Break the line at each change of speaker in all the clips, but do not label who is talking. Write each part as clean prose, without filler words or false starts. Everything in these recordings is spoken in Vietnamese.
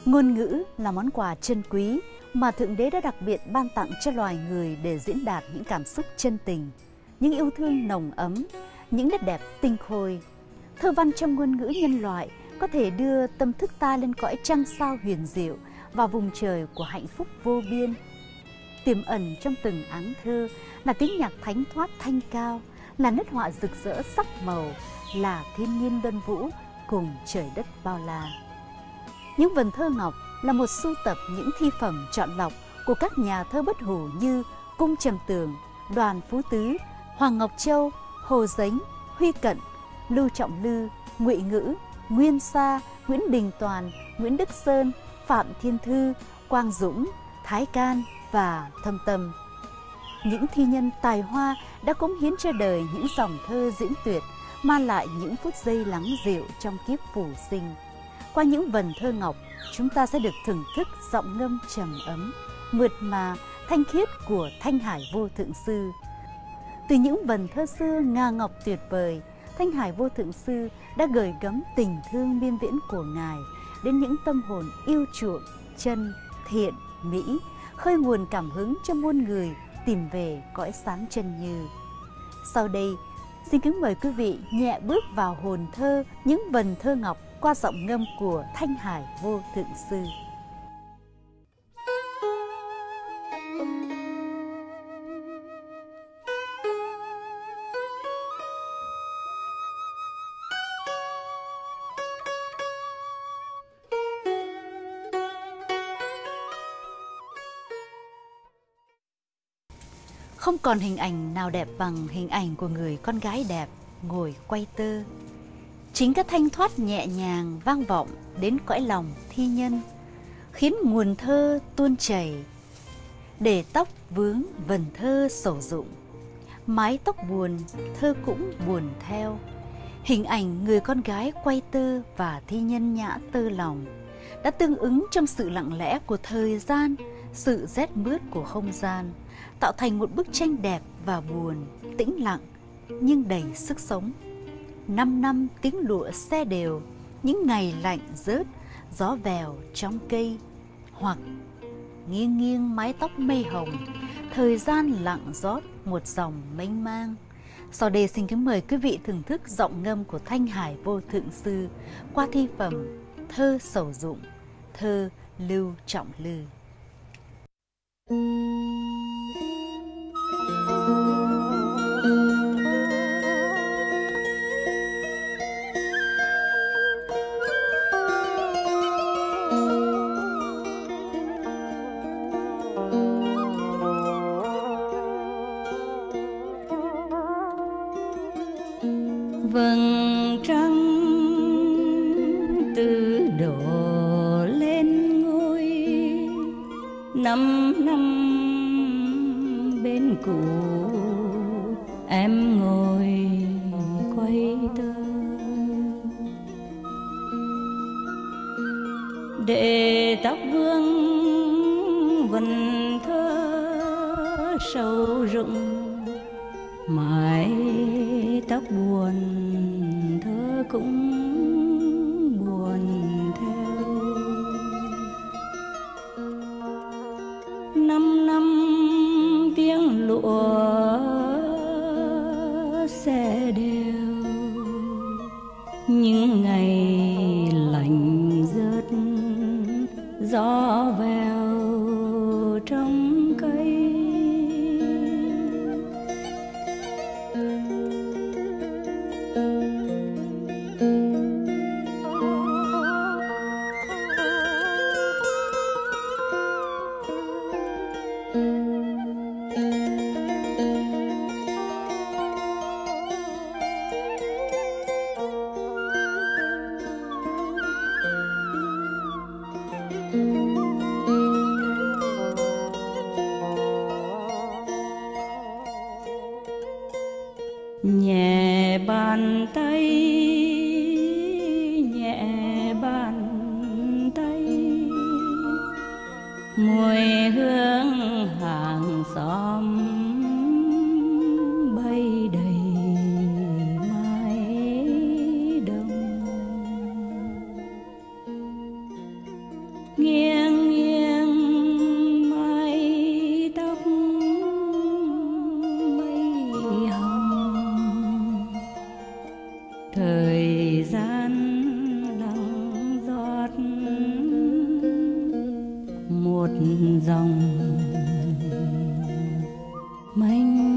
Ngôn ngữ là món quà chân quý mà Thượng Đế đã đặc biệt ban tặng cho loài người để diễn đạt những cảm xúc chân tình, những yêu thương nồng ấm, những nét đẹp tinh khôi. Thơ văn trong ngôn ngữ nhân loại có thể đưa tâm thức ta lên cõi trăng sao huyền diệu và vùng trời của hạnh phúc vô biên. Tiềm ẩn trong từng áng thơ là tiếng nhạc thánh thoát thanh cao, là nét họa rực rỡ sắc màu, là thiên nhiên luân vũ cùng trời đất bao la. Những vần thơ ngọc là một sưu tập những thi phẩm chọn lọc của các nhà thơ bất hủ như Cung Trầm Tường, Đoàn Phú Tứ, Hoàng Ngọc Châu, Hồ Dính, Huy Cận, Lưu Trọng Lư, Ngụy Ngữ, Nguyên Sa, Nguyễn Đình Toàn, Nguyễn Đức Sơn, Phạm Thiên Thư, Quang Dũng, Thái Can và Thâm Tâm. Những thi nhân tài hoa đã cống hiến cho đời những dòng thơ diễn tuyệt, mang lại những phút giây lắng dịu trong kiếp phù sinh. Qua những vần thơ ngọc, chúng ta sẽ được thưởng thức giọng ngâm trầm ấm, mượt mà, thanh khiết của Thanh Hải Vô Thượng Sư. Từ những vần thơ xưa nga ngọc tuyệt vời, Thanh Hải Vô Thượng Sư đã gửi gắm tình thương miên viễn của Ngài đến những tâm hồn yêu chuộng, chân, thiện, mỹ, khơi nguồn cảm hứng cho muôn người tìm về cõi sáng chân như. Sau đây, xin kính mời quý vị nhẹ bước vào hồn thơ những vần thơ ngọc qua giọng ngâm của Thanh Hải Vô Thượng Sư. Không còn hình ảnh nào đẹp bằng hình ảnh của người con gái đẹp ngồi quay tơ. Chính các thanh thoát nhẹ nhàng vang vọng đến cõi lòng thi nhân, khiến nguồn thơ tuôn chảy. Để tóc vướng vần thơ sầu dụng, mái tóc buồn thơ cũng buồn theo. Hình ảnh người con gái quay tơ và thi nhân nhã tơ lòng đã tương ứng trong sự lặng lẽ của thời gian, sự rét mướt của không gian, tạo thành một bức tranh đẹp và buồn, tĩnh lặng nhưng đầy sức sống. 5 năm tiếng lụa xe đều, những ngày lạnh rớt, gió vèo trong cây, hoặc nghiêng nghiêng mái tóc mây hồng, thời gian lặng rót một dòng mênh mang. Sau đây xin kính mời quý vị thưởng thức giọng ngâm của Thanh Hải Vô Thượng Sư qua thi phẩm Thơ Sầu Dụng, thơ Lưu Trọng Lư.
Vầng trăng từ đổ lên ngôi, 5 năm bên cũ em ngồi quay tơ. Để tóc vương vần thơ sầu rụng, mái tóc buồn thơ cũng buồn theo. 5 năm tiếng lụa xe đều, những ngày lạnh rớt, gió vèo trong cây. Nhẹ bàn tay, nhẹ bàn tay, mùi hương hàng xóm bay đầy mái đông. một dòng mênh.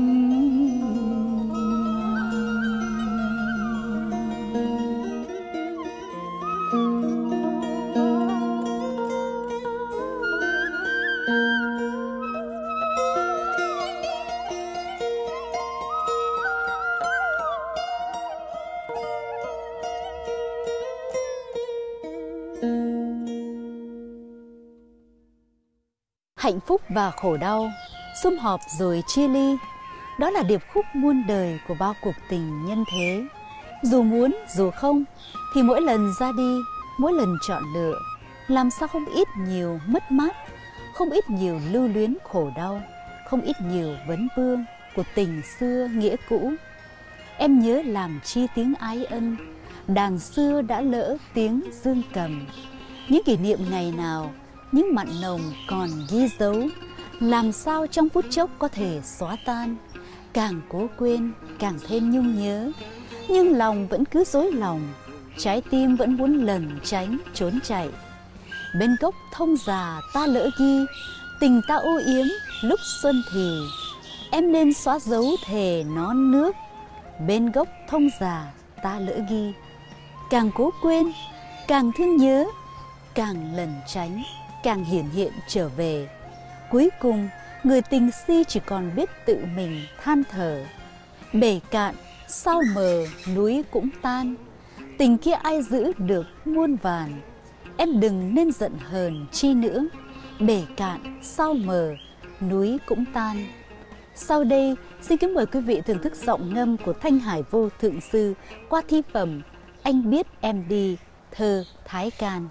Hạnh phúc và khổ đau, sum họp rồi chia ly, đó là điệp khúc muôn đời của bao cuộc tình nhân thế. Dù muốn, dù không, thì mỗi lần ra đi, mỗi lần chọn lựa, làm sao không ít nhiều mất mát, không ít nhiều lưu luyến khổ đau, không ít nhiều vấn vương của tình xưa nghĩa cũ. Em nhớ làm chi tiếng ái ân, đàn xưa đã lỡ tiếng dương cầm. Những kỷ niệm ngày nào, những mặn nồng còn ghi dấu, làm sao trong phút chốc có thể xóa tan. Càng cố quên, càng thêm nhung nhớ, nhưng lòng vẫn cứ rối lòng, trái tim vẫn muốn lẩn tránh, trốn chạy. Bên gốc thông già ta lỡ ghi, tình ta ô yếm lúc xuân thì, em nên xóa dấu thề non nước. Bên gốc thông già ta lỡ ghi, càng cố quên, càng thương nhớ, càng lẩn tránh, càng hiển hiện trở về. Cuối cùng, người tình si chỉ còn biết tự mình than thở. Bể cạn, sao mờ, núi cũng tan. Tình kia ai giữ được muôn vàn. Em đừng nên giận hờn chi nữa. Bể cạn, sao mờ, núi cũng tan. Sau đây, xin kính mời quý vị thưởng thức giọng ngâm của Thanh Hải Vô Thượng Sư qua thi phẩm Anh Biết Em Đi, thơ Thái Can.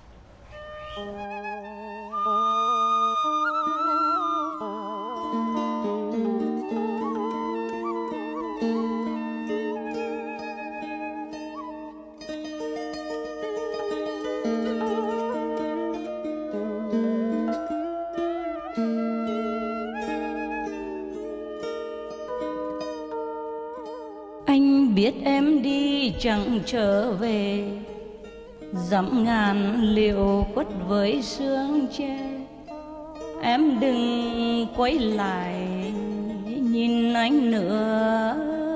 Anh biết em đi chẳng trở về, dặm ngàn liệu khuất với sương tre. Em đừng quay lại nhìn anh nữa.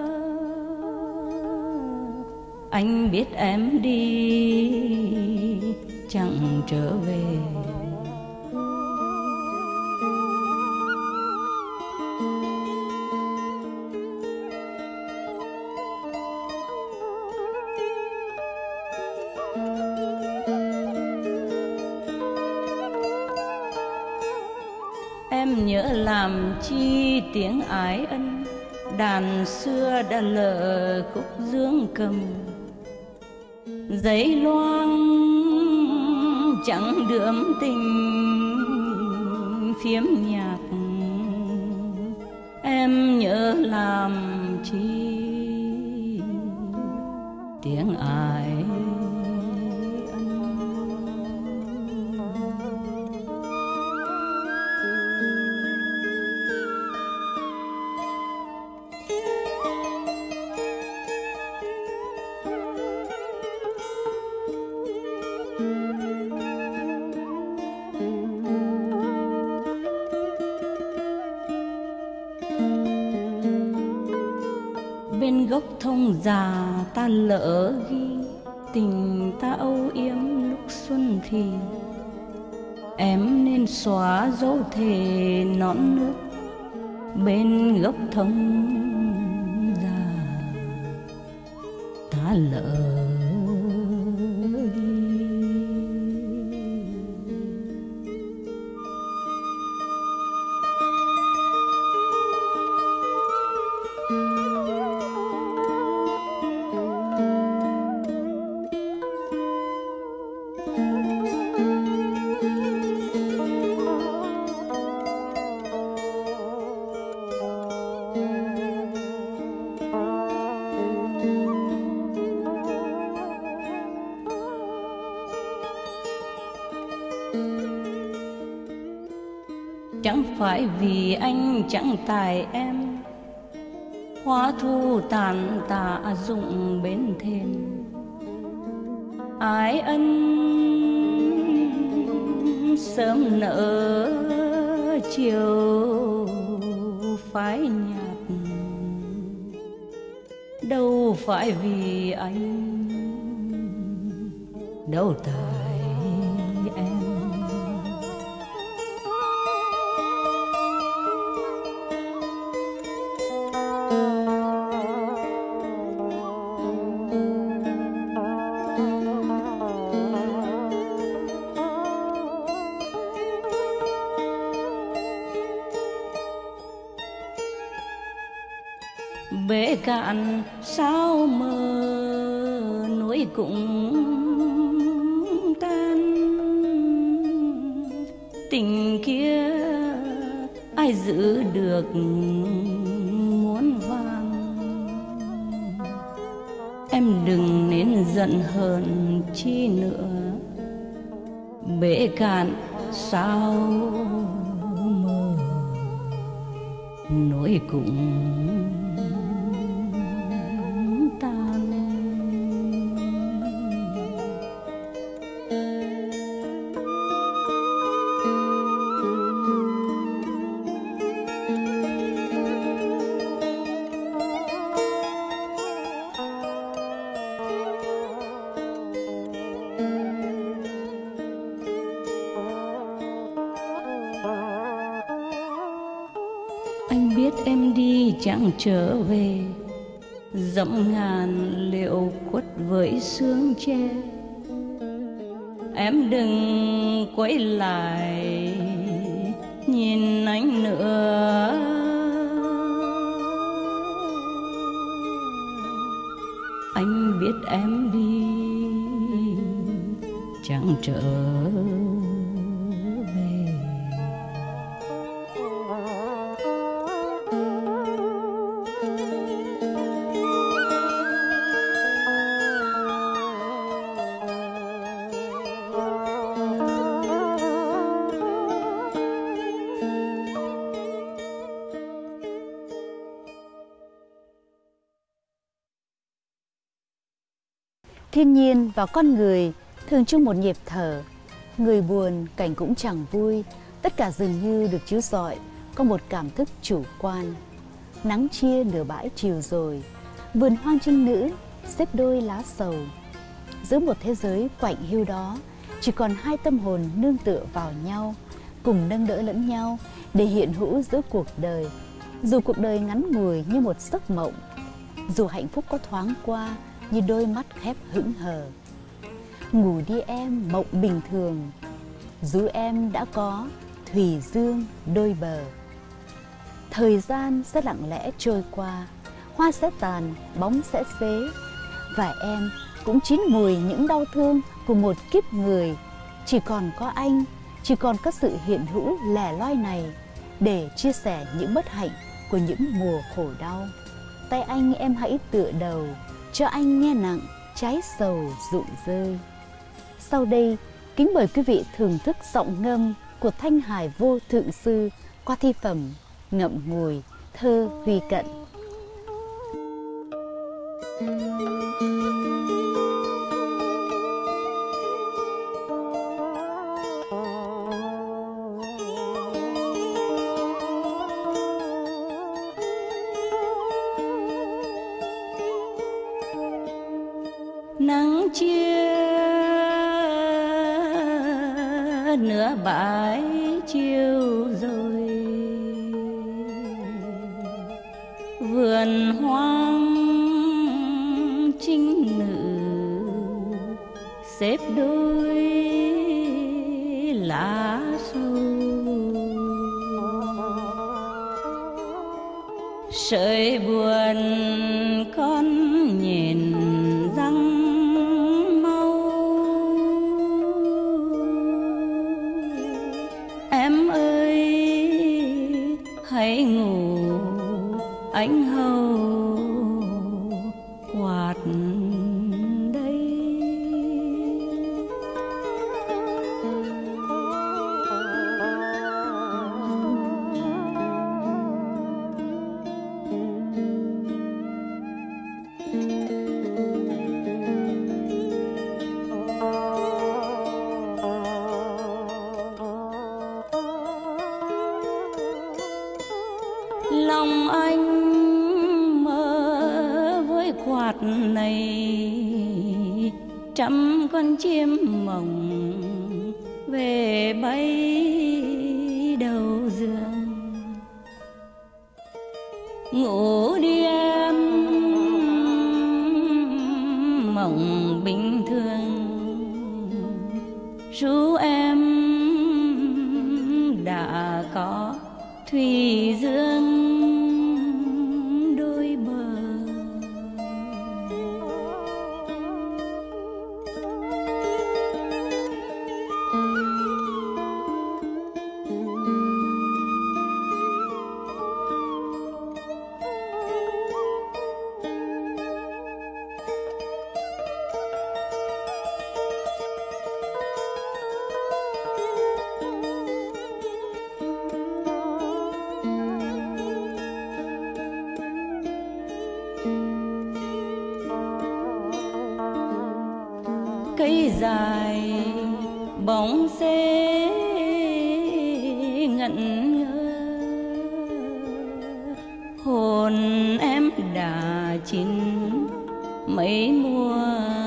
Anh biết em đi chẳng trở về. Em nhớ làm chi tiếng ái ân, đàn xưa đã lỡ khúc dương cầm. Giấy loang chẳng đượm tình phiếm nhạc. Em nhớ làm chi tiếng ái. Bên gốc thông già ta lỡ ghi, tình ta âu yếm lúc xuân thì. Em nên xóa dấu thề non nước. Bên gốc thông già ta lỡ ghi. Chẳng phải vì anh chẳng tài em, hoa thu tàn tạ rụng bên thềm. Ái ân sớm nở chiều phai nhạt, đâu phải vì anh, đâu tại em. Bể cạn sao mơ núi cũng tan, tình kia ai giữ được muôn vàng. Em đừng nên giận hờn chi nữa, bể cạn sao mơ núi cũng anh biết em đi chẳng trở về, dẫm ngàn liệu khuất với sương tre. Em đừng quay lại nhìn anh nữa, anh biết em đi chẳng trở về.
Thiên nhiên và con người thường chung một nhịp thở. Người buồn, cảnh cũng chẳng vui. Tất cả dường như được chiếu rọi có một cảm thức chủ quan. Nắng chia nửa bãi chiều rồi, vườn hoang trinh nữ xếp đôi lá sầu. Giữa một thế giới quạnh hiu đó, chỉ còn hai tâm hồn nương tựa vào nhau, cùng nâng đỡ lẫn nhau để hiện hữu giữa cuộc đời. Dù cuộc đời ngắn ngủi như một giấc mộng, dù hạnh phúc có thoáng qua như đôi mắt khép hững hờ. Ngủ đi em mộng bình thường, dù em đã có thủy dương đôi bờ. Thời gian sẽ lặng lẽ trôi qua, hoa sẽ tàn, bóng sẽ xế, và em cũng chín mùi những đau thương của một kiếp người. Chỉ còn có anh, chỉ còn có sự hiện hữu lẻ loi này để chia sẻ những bất hạnh của những mùa khổ đau. Tay anh em hãy tựa đầu, cho anh nghe nặng trái sầu rụng rơi. Sau đây, kính mời quý vị thưởng thức giọng ngâm của Thanh Hải Vô Thượng Sư qua thi phẩm Ngậm Ngùi, thơ Huy Cận.
Nắng chia nửa bãi chiều rồi, vườn hoang trinh nữ xếp đôi lá sầu. Sợi buồn con nhìn răng mau, em ơi hãy ngủ anh hầu quạt đây. lòng anh mơ với quạt này, trăm con chim mộng về bay đầu giường. Ngủ đi em, mộng bình thường, ru em đã có thủy dương đôi bờ. Cây dài bóng xế ngẩn ngơ, hồn em đã chín mấy mùa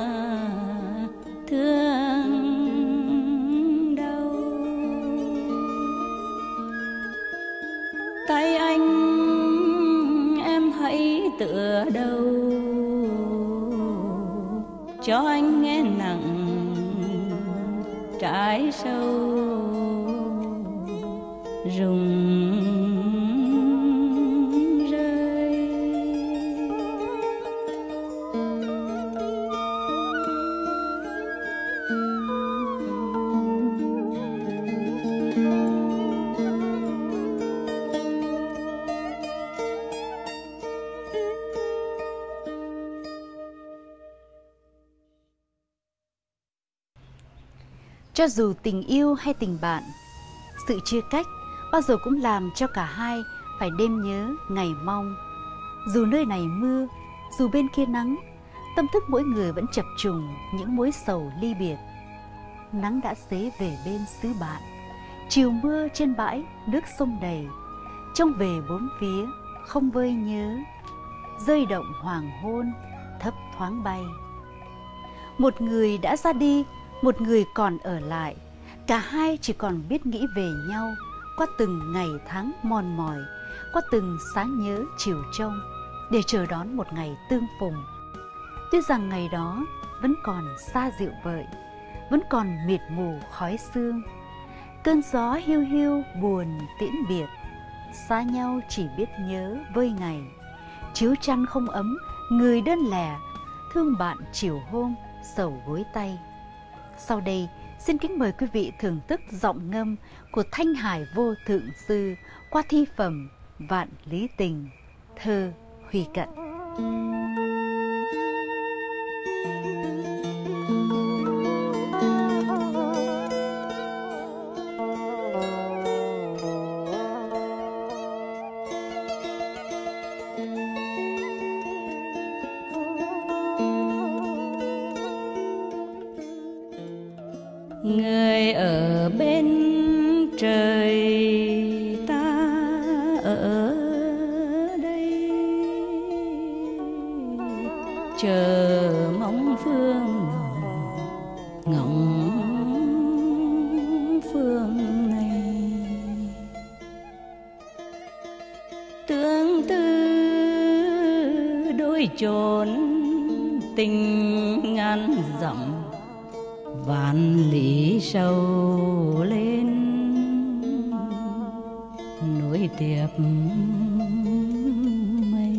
thương đau. Tay anh em hãy tựa đầu, cho anh nghe nặng trái sâu rụng rơi.
Cho dù tình yêu hay tình bạn, sự chia cách bao giờ cũng làm cho cả hai phải đêm nhớ ngày mong. Dù nơi này mưa, dù bên kia nắng, tâm thức mỗi người vẫn chập trùng những mối sầu ly biệt. Nắng đã xế về bên xứ bạn, chiều mưa trên bãi nước sông đầy, trông về bốn phía không vơi nhớ, rơi động hoàng hôn thấp thoáng bay. Một người đã ra đi, một người còn ở lại, cả hai chỉ còn biết nghĩ về nhau qua từng ngày tháng mòn mỏi, qua từng sáng nhớ chiều trông, để chờ đón một ngày tương phùng. Tuy rằng ngày đó vẫn còn xa dịu vợi, vẫn còn mịt mù khói sương, cơn gió hiu hiu buồn tiễn biệt, xa nhau chỉ biết nhớ vơi ngày, chiếu chăn không ấm, người đơn lẻ, thương bạn chiều hôm sầu gối tay. Sau đây, xin kính mời quý vị thưởng thức giọng ngâm của Thanh Hải Vô Thượng Sư qua thi phẩm Vạn Lý Tình, thơ Huy Cận.
Người ở bên trời, ta ở đây, chờ mong phương ngóng phương này. Tương tư đôi chốn tình ngàn dặm, vạn lý sâu lên nối tiếp mây.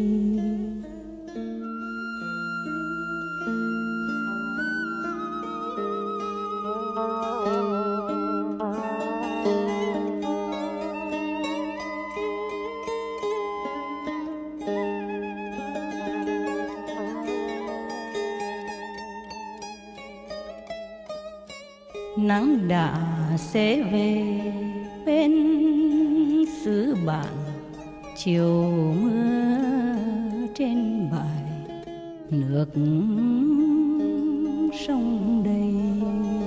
Nắng đã sẽ về bên xứ bạn, chiều mưa trên bãi nước sông đầy,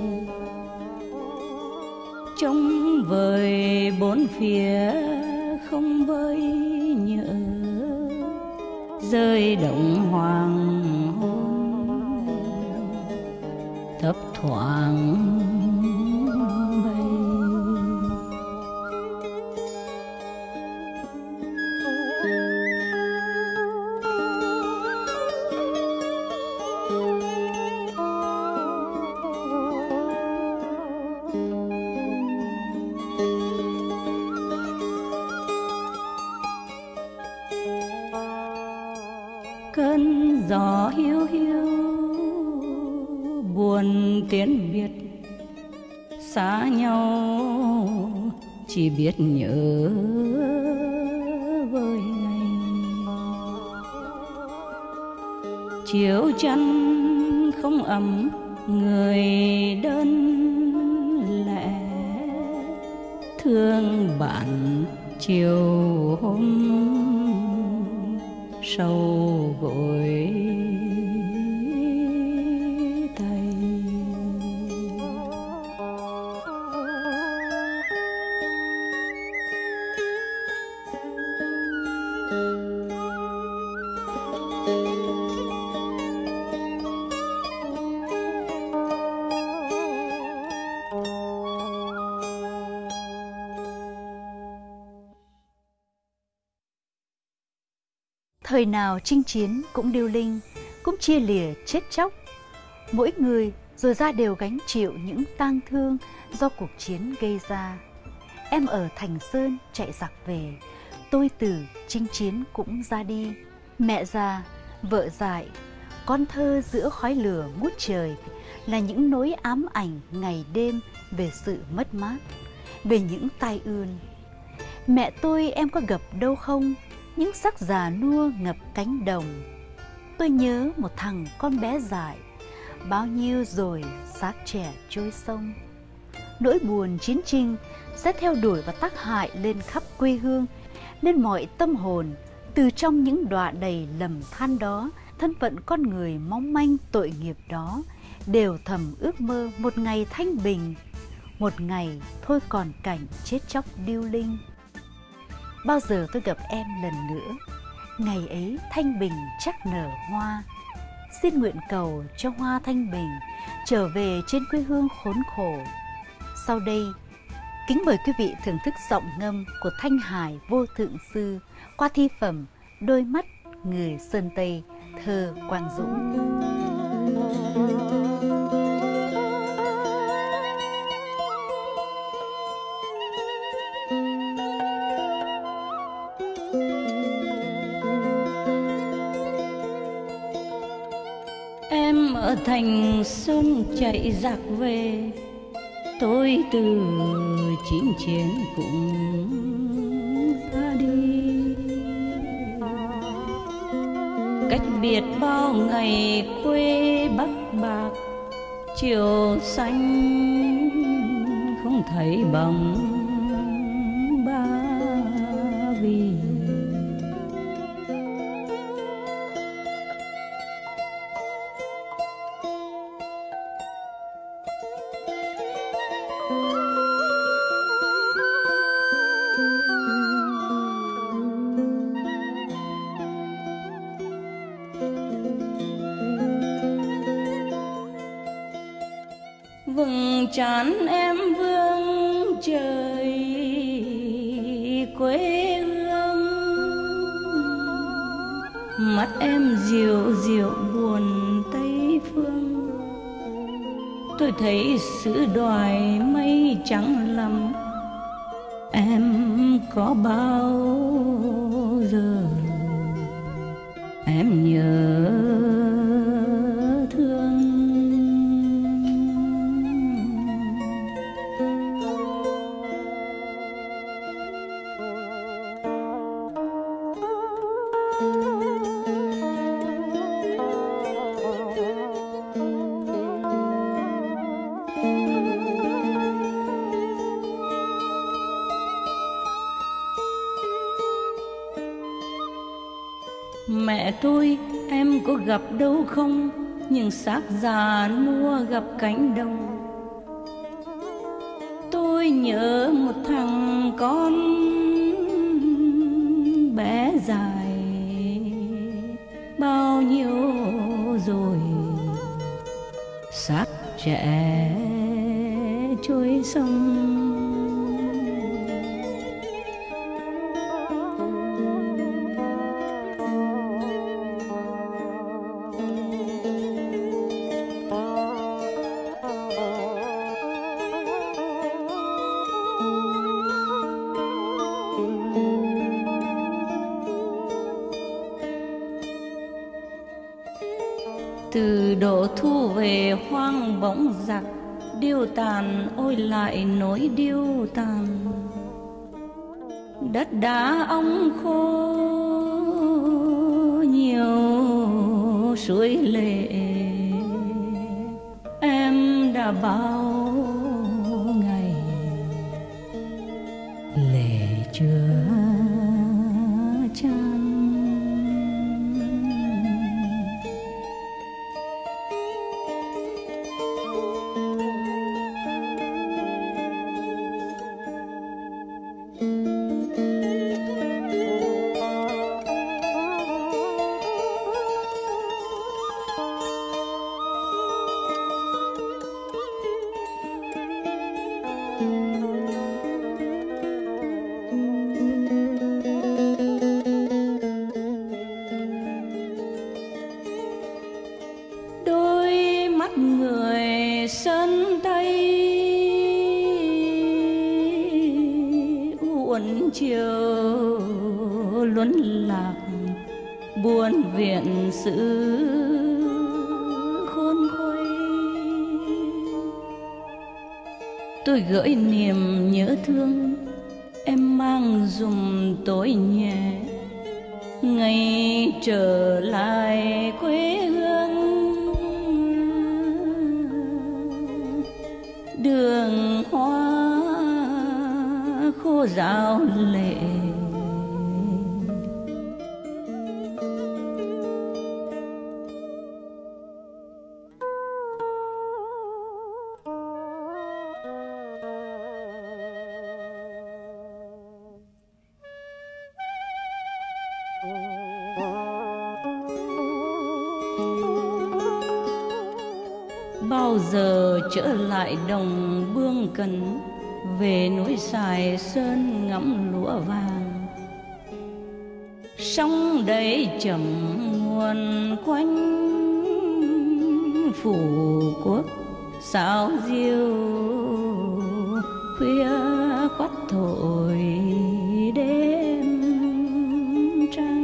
trông vời bốn phía không vơi nhớ, rơi động hoàng hôn thấp thoáng bay. Cơn gió hiu hiu buồn tiến biệt, xa nhau chỉ biết nhớ vơi ngày. Chiều chăn không ấm người đơn lẻ, thương bạn chiều hôm sâu gối tay.
Thời nào chinh chiến cũng điêu linh, cũng chia lìa chết chóc. Mỗi người rồi ra đều gánh chịu những tang thương do cuộc chiến gây ra. Em ở Thành Sơn chạy giặc về, tôi từ chinh chiến cũng ra đi. Mẹ già, vợ dại, con thơ giữa khói lửa ngút trời là những nỗi ám ảnh ngày đêm về sự mất mát, về những tai ương. Mẹ tôi em có gặp đâu không? Những sắc già nua ngập cánh đồng. Tôi nhớ một thằng con bé dại, bao nhiêu rồi xác trẻ trôi sông. Nỗi buồn chiến tranh sẽ theo đuổi và tác hại lên khắp quê hương, lên mọi tâm hồn. Từ trong những đọa đầy lầm than đó, thân phận con người mong manh tội nghiệp đó đều thầm ước mơ một ngày thanh bình, một ngày thôi còn cảnh chết chóc điêu linh. Bao giờ tôi gặp em lần nữa, ngày ấy thanh bình chắc nở hoa. Xin nguyện cầu cho hoa thanh bình trở về trên quê hương khốn khổ. Sau đây, kính mời quý vị thưởng thức giọng ngâm của Thanh Hải Vô Thượng Sư qua thi phẩm Đôi mắt người Sơn Tây, thơ Quang Dũng.
Em ở Thành Sơn chạy giặc về, tôi từ chinh chiến cũng ra đi. Cách biệt bao ngày quê Bắc Bạc, chiều xanh không thấy bóng Ba Vì. Vầng trán em vương trời quê hương, mắt em dịu dịu buồn Tây phương. Tôi thấy sự đoài mây trắng lắm, em có bao giờ em nhớ thương. Mẹ tôi em có gặp đâu không, những xác già nua gặp cánh đồng. Tôi nhớ một thằng con dài bao nhiêu rồi, xác trẻ trôi sông. Từ độ thu về hoang bỗng giặc điêu tàn, ôi lại nỗi điêu tàn. Đất đá ong khô nhiều suối lệ, em đã bao ngày lệ chưa chan. Người sơn tây uốn chiều luân lạc, buồn viện sự khôn khuây. Tôi gửi niềm nhớ thương em mang dùm tối nhẹ, ngày trở lại quê hương. Đường hoa khô ráo lệ, bao giờ trở lại đồng Bương Cần, về núi Sài Sơn ngắm lúa vàng. Sông đầy chậm nguồn quanh, Phủ Quốc sao diêu khuya khoắt thổi đêm trăng.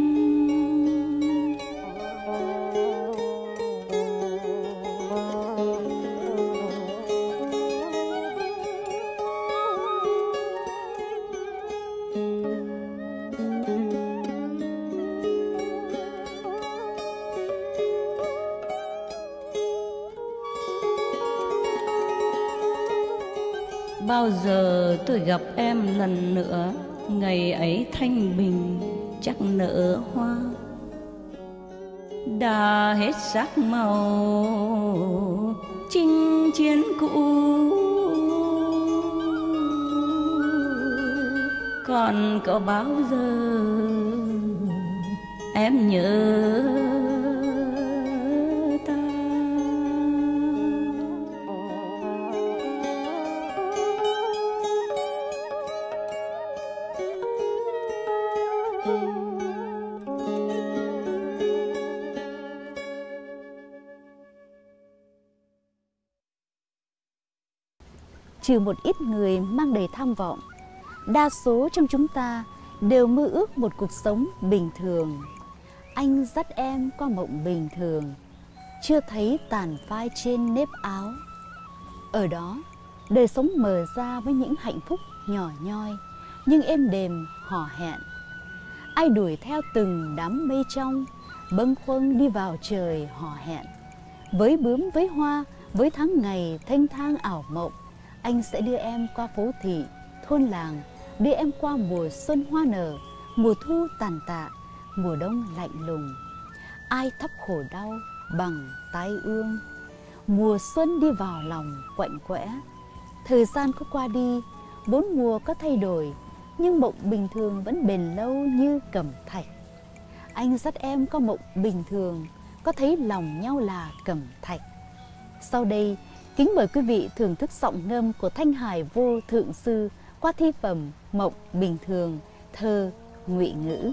Bao giờ tôi gặp em lần nữa, ngày ấy thanh bình chắc nở hoa. Đã hết sắc màu chinh chiến cũ, còn có bao giờ em nhớ ta.
Trừ một ít người mang đầy tham vọng, đa số trong chúng ta đều mơ ước một cuộc sống bình thường. Anh dắt em qua mộng bình thường, chưa thấy tàn phai trên nếp áo. Ở đó, đời sống mở ra với những hạnh phúc nhỏ nhoi, nhưng êm đềm hò hẹn. Ai đuổi theo từng đám mây trong, bâng khuâng đi vào trời hò hẹn. Với bướm với hoa, với tháng ngày thanh thang ảo mộng, anh sẽ đưa em qua phố thị, thôn làng, đưa em qua mùa xuân hoa nở, mùa thu tàn tạ, mùa đông lạnh lùng. Ai thấp khổ đau bằng tai ương, mùa xuân đi vào lòng quạnh quẽ. Thời gian có qua đi, 4 mùa có thay đổi, nhưng mộng bình thường vẫn bền lâu như cẩm thạch. anh dắt em có mộng bình thường, có thấy lòng nhau là cẩm thạch. Sau đây, kính mời quý vị thưởng thức giọng ngâm của Thanh Hải Vô Thượng Sư qua thi phẩm Mộng Bình Thường, thơ Ngụy Ngữ.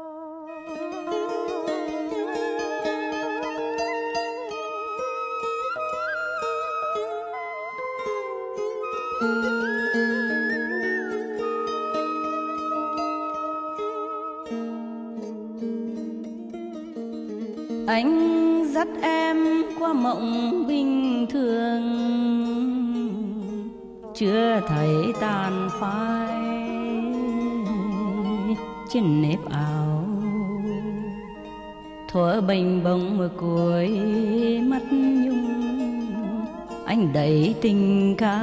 Anh dắt em qua mộng bình thường, chưa thấy tàn phai trên nếp áo, thuở bình bông ở cuối mắt nhung. Anh đẩy tình ca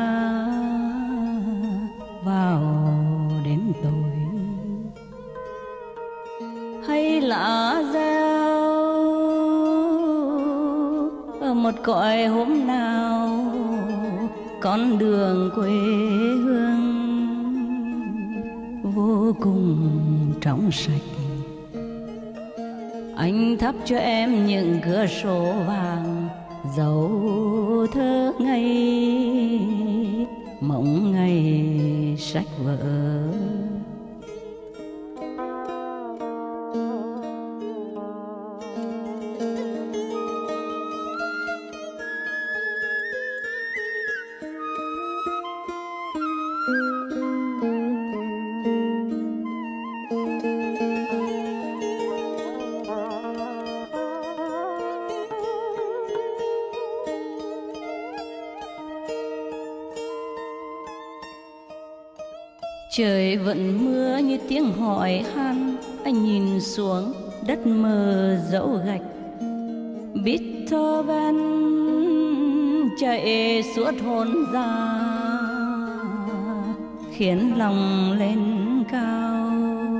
vào đến tối, hay lạ reo ở một cõi hôm nào, con đường quê hương vô cùng trong sạch. Anh thắp cho em những cửa sổ vàng, dấu thơ ngây mộng ngày sách vở. Trời vẫn mưa như tiếng hỏi han, anh nhìn xuống đất mờ dẫu gạch. Beethoven chạy suốt hồn ra, khiến lòng lên cao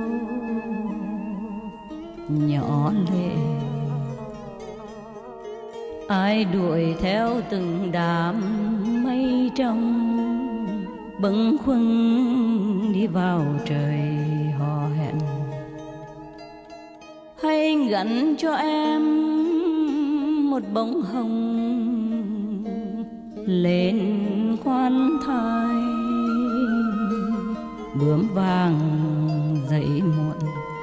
nhỏ lệ. Ai đuổi theo từng đám mây trong, bâng khuâng đi vào trời hò hẹn. Hay gắn cho em một bông hồng lên khoan thai, bướm vàng dậy muộn.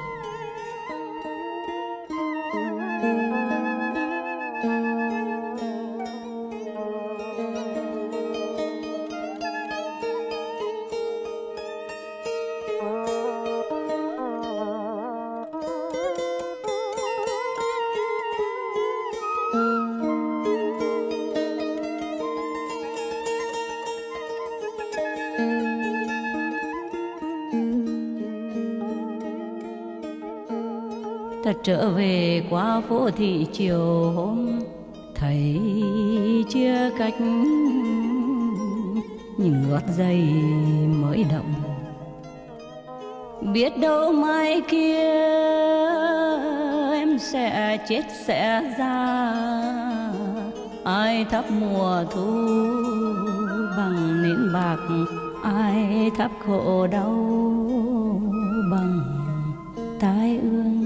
Ta trở về qua phố thị chiều hôm, thấy chia cách những gót giày mới động. Biết đâu mai kia em sẽ chết sẽ ra, ai thắp mùa thu bằng nến bạc, ai thắp khổ đau bằng tai ương.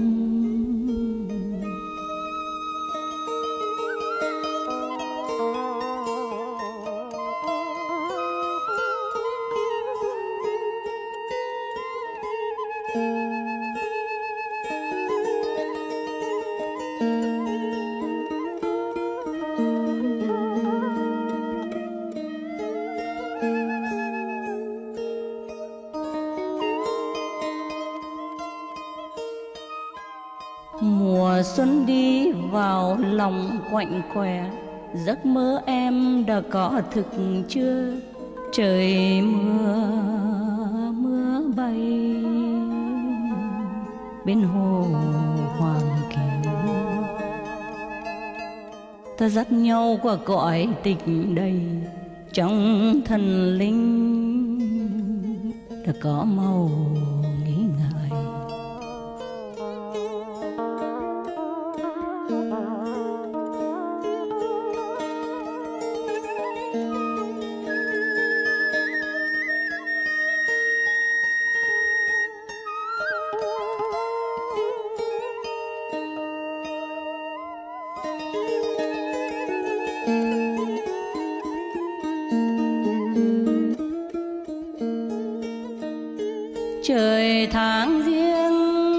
Mùa xuân đi vào lòng quạnh quẻ, giấc mơ em đã có thực chưa? Trời mưa mưa bay bên hồ Hoàng Kiều, ta dắt nhau qua cõi tịch đầy, trong thần linh đã có màu nghĩ ngợi. rồi tháng riêng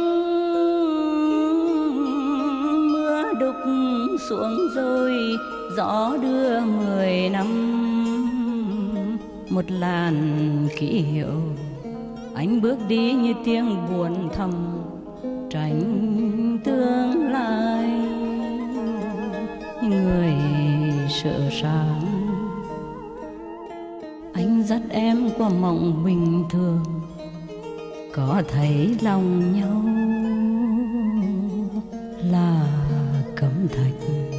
mưa đục xuống rồi gió đưa 10 năm một làn kỷ hiệu. Anh bước đi như tiếng buồn thầm tránh tương lai. Người sợ sáng anh dắt em qua mộng bình thường, có thấy lòng nhau là cẩm thạch.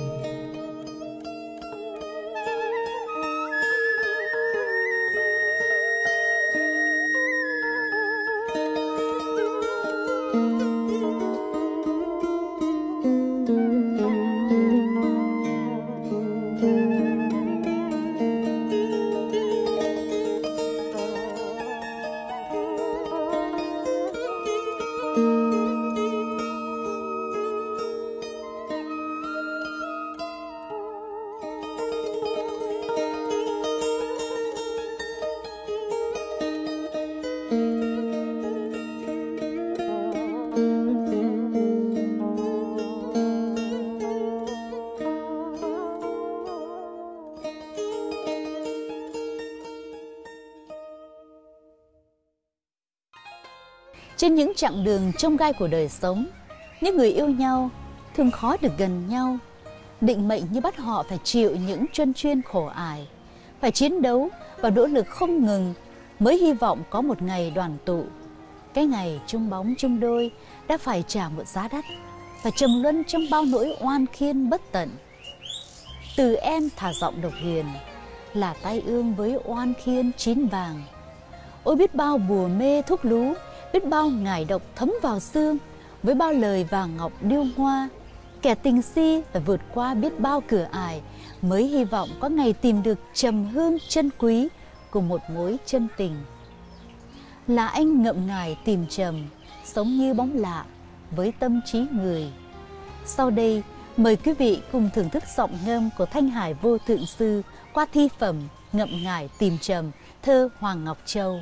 Trên những chặng đường chông gai của đời sống, những người yêu nhau thường khó được gần nhau. Định mệnh như bắt họ phải chịu những truân chuyên khổ ải, phải chiến đấu và nỗ lực không ngừng mới hy vọng có một ngày đoàn tụ. Cái ngày chung bóng chung đôi đã phải trả một giá đắt và trầm luân trong bao nỗi oan khiên bất tận. Từ em thả giọng độc huyền là tai ương với oan khiên chín vàng. Ôi biết bao bùa mê thuốc lú, biết bao ngải độc thấm vào xương, với bao lời vàng ngọc điêu hoa. Kẻ tình si phải vượt qua biết bao cửa ải mới hy vọng có ngày tìm được trầm hương chân quý của một mối chân tình. Là anh ngậm ngài tìm trầm, sống như bóng lạ với tâm trí người. Sau đây mời quý vị cùng thưởng thức giọng ngâm của Thanh Hải Vô Thượng Sư qua thi phẩm Ngậm ngải tìm trầm, thơ Hoàng Ngọc Châu.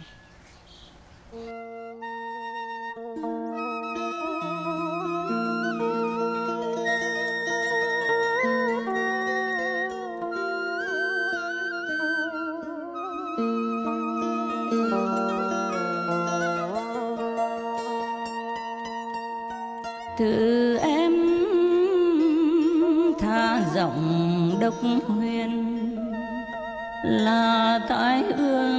Từ em tha giọng độc huyền là tai ương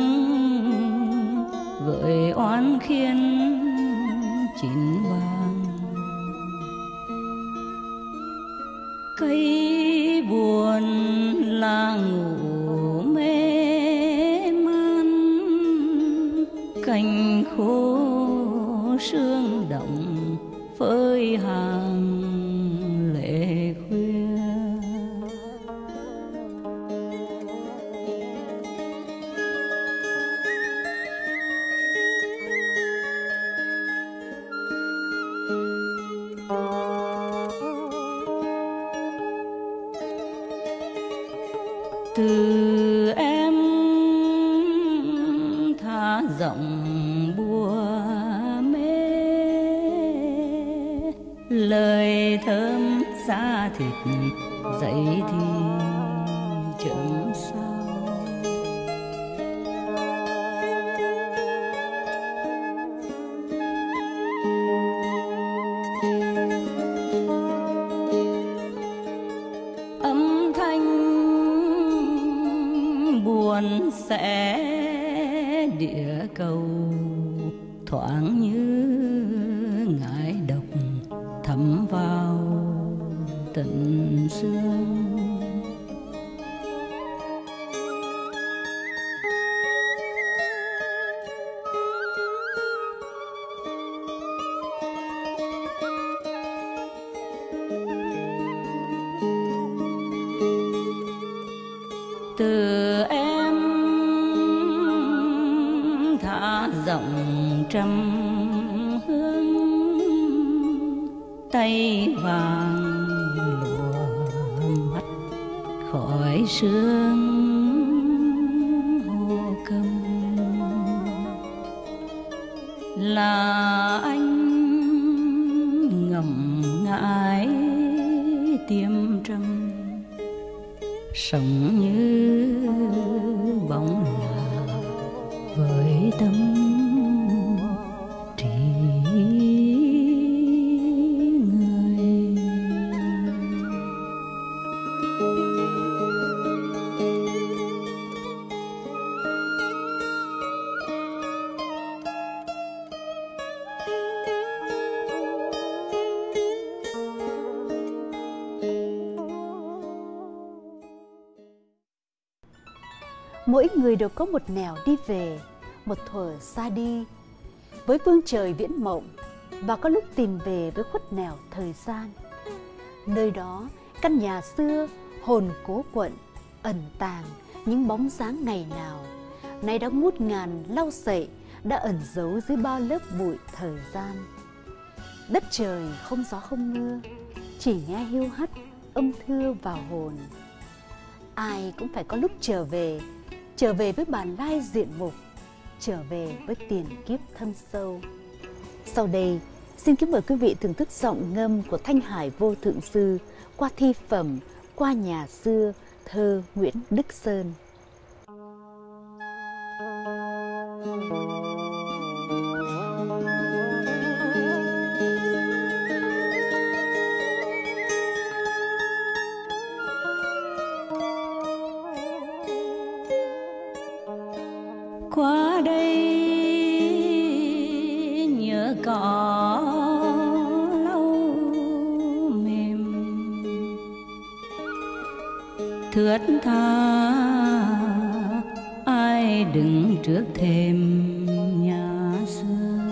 với oán khiên chín vàng. Cây buồn là ngủ mê man, cành khô sương động phơi hàng lệ khuya. Từ em tha giọng bùa lời thơm da thịt dậy thì chớm sao. Âm thanh buồn sẽ địa cầu thoáng như ngải độc thấm vào tận xương. Từ em thả giọng trầm hương, tay vàng lùa mắt khỏi sương hồ cầm. là anh ngậm ngại tiêm trầm, sống như bóng lạ với tâm trí người.
Mỗi người đều có một nẻo đi về, một thuở xa đi với phương trời viễn mộng, và có lúc tìm về với khuất nẻo thời gian. Nơi đó, căn nhà xưa hồn cố quận ẩn tàng những bóng dáng ngày nào nay đã ngút ngàn lau sậy, đã ẩn giấu dưới bao lớp bụi thời gian. Đất trời không gió không mưa, chỉ nghe hiu hắt âm thưa vào hồn. Ai cũng phải có lúc trở về với bản lai diện mục, trở về với tiền kiếp thâm sâu. Sau đây, xin kính mời quý vị thưởng thức giọng ngâm của Thanh Hải Vô Thượng Sư qua thi phẩm Qua Nhà Xưa, thơ Nguyễn Đức Sơn.
Qua đây nhớ cỏ lau mềm, thướt tha ai đứng trước thềm nhà xưa.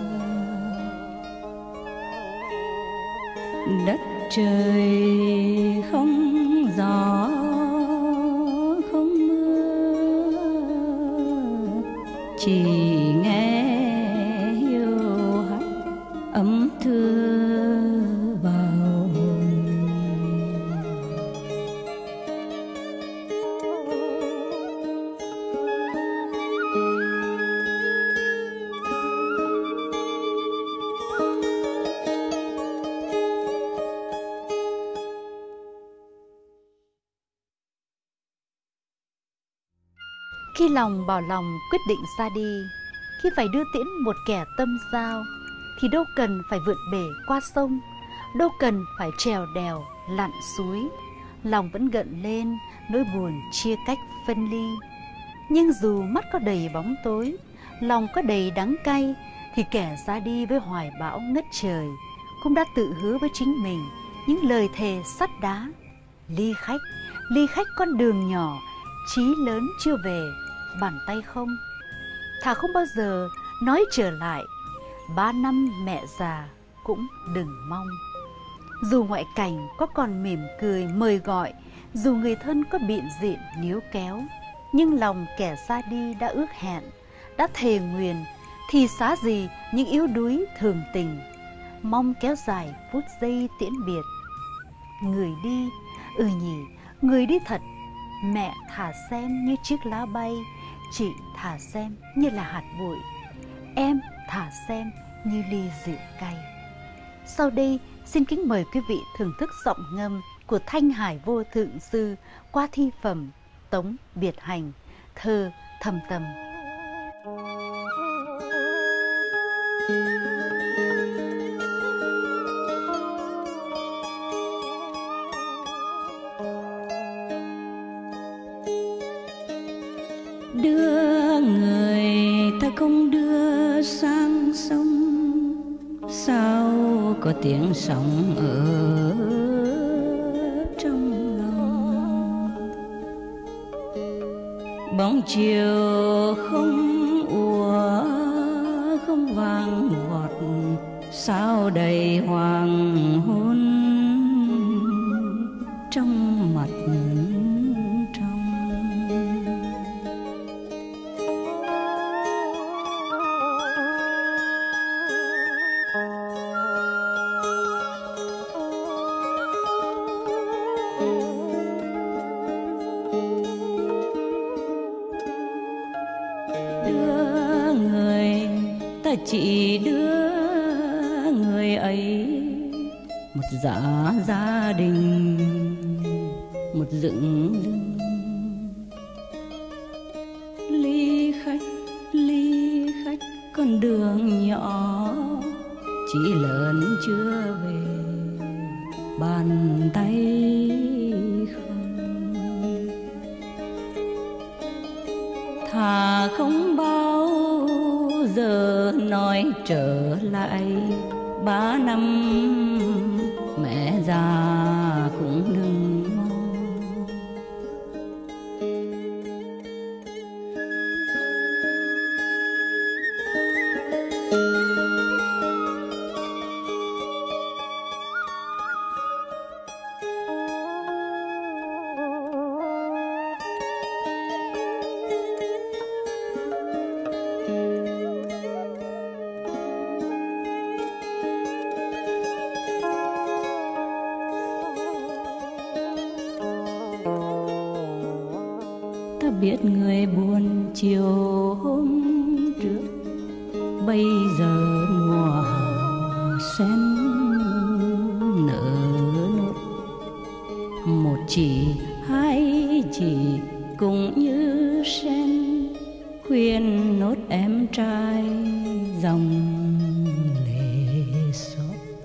Đất trời không gió không mưa, chỉ nghe hiu hắt ấm thưa vào hồn.
Khi lòng bỏ lòng quyết định ra đi, khi phải đưa tiễn một kẻ tâm giao, thì đâu cần phải vượt bể qua sông, đâu cần phải trèo đèo lặn suối. Lòng vẫn gợn lên nỗi buồn chia cách phân ly. Nhưng dù mắt có đầy bóng tối, lòng có đầy đắng cay, thì kẻ ra đi với hoài bão ngất trời cũng đã tự hứa với chính mình những lời thề sắt đá. Ly khách con đường nhỏ, chí lớn chưa về, bàn tay không. Thà không bao giờ nói trở lại, 3 năm mẹ già cũng đừng mong. Dù ngoại cảnh có còn mỉm cười mời gọi, dù người thân có bịn dịn níu kéo, nhưng lòng kẻ ra đi đã ước hẹn, đã thề nguyền, thì xá gì những yếu đuối thường tình, mong kéo dài phút giây tiễn biệt. Người đi, nhỉ, người đi thật. Mẹ thả xem như chiếc lá bay, chị thả xem như là hạt bụi, em thả xem như ly rượu cay. Sau đây, xin kính mời quý vị thưởng thức giọng ngâm của Thanh Hải Vô Thượng Sư qua thi phẩm Tống Biệt Hành, thơ Thầm Tâm.
Đưa người ta không đưa sang sông, sao có tiếng sóng ở trong lòng. Bóng chiều không ùa không vang vọt, sao đầy hoàng hôn trong mặt trong. Đưa người ta chỉ đưa một gia đình, một dựng lưng. Ly khách con đường nhỏ, chỉ lớn chưa về bàn tay không. Thà không bao giờ nói trở lại 3 năm, mẹ già cũng đừng mong. Ta biết người buồn chiều hôm trước, bây giờ mùa sen nở nốt. Một chỉ hai chỉ cũng như sen, khuyên nốt em trai dòng lệ xót.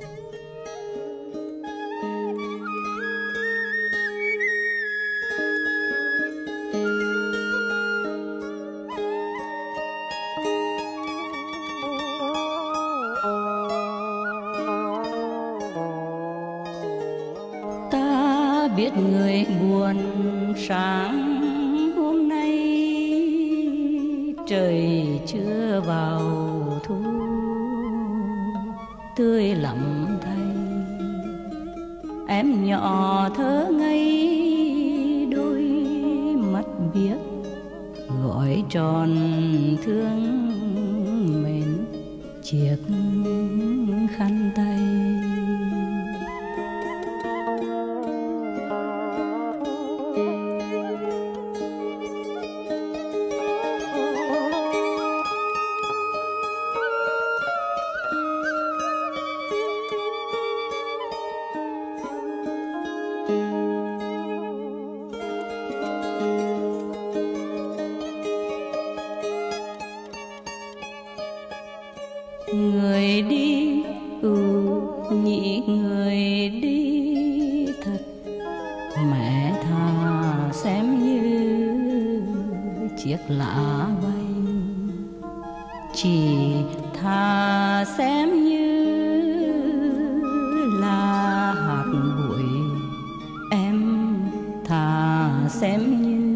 Ta biết người buồn sáng hôm nay, trời chưa vào thu tươi lắm thay. Em nhỏ thơ ngây đôi mắt biếc, gọi tròn thương mến chiếc khăn tay. Người đi nhị người đi thật, mẹ thà xem như chiếc lá bay, chỉ thà xem như là hạt bụi. Em thà xem như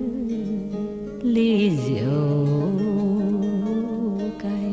ly rượu cay.